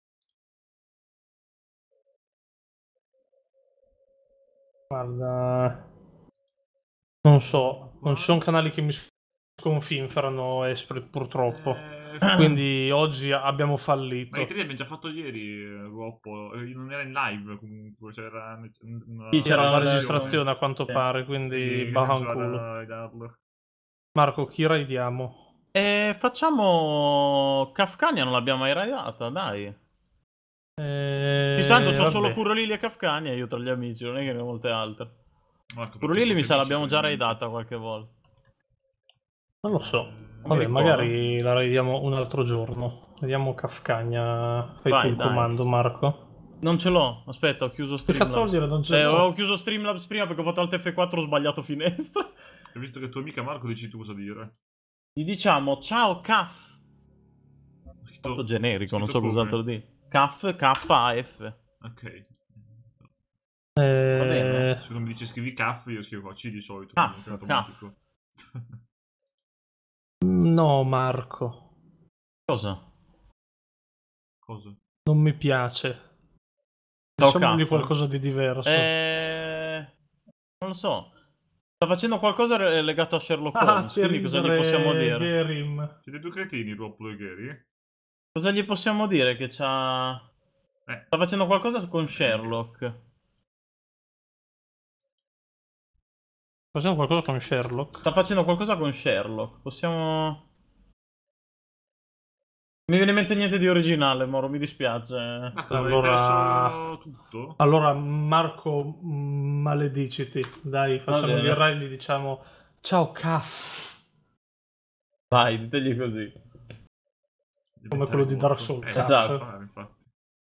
Guarda, non so, non ci sono canali che mi sconfinferano Esprit purtroppo. Eh, Quindi oggi abbiamo Ma fallito. i tre abbiamo già fatto ieri, eh, Roppo. Eh, Non era in live comunque, c'era una, una- Sì, C'era c'era una la registrazione a quanto Sì. pare, quindi quindi bahanculo. bisogna raidarlo. Marco, chi raidiamo? E facciamo Kafkania, non l'abbiamo mai raidata, dai. Eh, Di tanto c'ho vabbè. solo Curolili e Kafkania io tra gli amici, non è che ne ho molte altre. Marco, Curolili mi sa perché l'abbiamo già amici, raidata qualche volta. Non lo so. Eh, Vabbè, ricordo. magari la raidiamo un altro giorno. Vediamo Kafkania. Fai Vai, tu il dai. comando, Marco. Non ce l'ho, aspetta, ho chiuso Che cazzo vuol Streamlabs. dire? Non ce Eh, l'ho. ho chiuso Streamlabs prima perché ho fatto Alt F quattro, ho sbagliato finestra. E visto che tua amica Marco dici tu cosa dire. Gli diciamo ciao Kaf. Scritto- Molto generico, non so scritto come? cos'altro dire. Kaf, K A F. Ok. Eh, Va bene. Se non mi dice scrivi caff, io scrivo C di solito. Caff, quindi è automatico. No, Marco. Cosa? Cosa? Non mi piace. Ciao, Diciamogli Caff. qualcosa di diverso. Eh... Non lo so. Sta facendo qualcosa re- legato a Sherlock Ah, Holmes, per quindi cosa gli ridere possiamo dire? Gerim. Siete due cretini, Roppolo e Gary? Cosa gli possiamo dire che c'ha... Eh. Sta facendo qualcosa con Sherlock. Facciamo qualcosa con Sherlock. Sta facendo qualcosa con Sherlock. Possiamo... Mi viene in mente niente di originale, Moro, mi dispiace. Ma tu Allora- hai perso tutto? Allora, Marco, mm, malediciti. Dai, facciamo bene. il re e gli diciamo ciao Caff. Vai, ditegli così. Come quello di Dark Souls, Eh, cazzo. Esatto. infatti.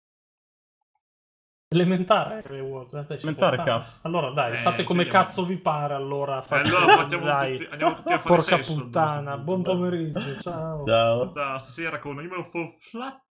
Elementare, eh, Wars, eh, dai, ci Elementare, può fare. Caff. Allora dai, Eh, fate come scegliamo. cazzo vi pare, allora. E Fate... allora facciamo dai. tutti, andiamo tutti a fare Porca sesso. puttana, buon pomeriggio. pomeriggio, ciao. Ciao. Stasera con Animal for Flat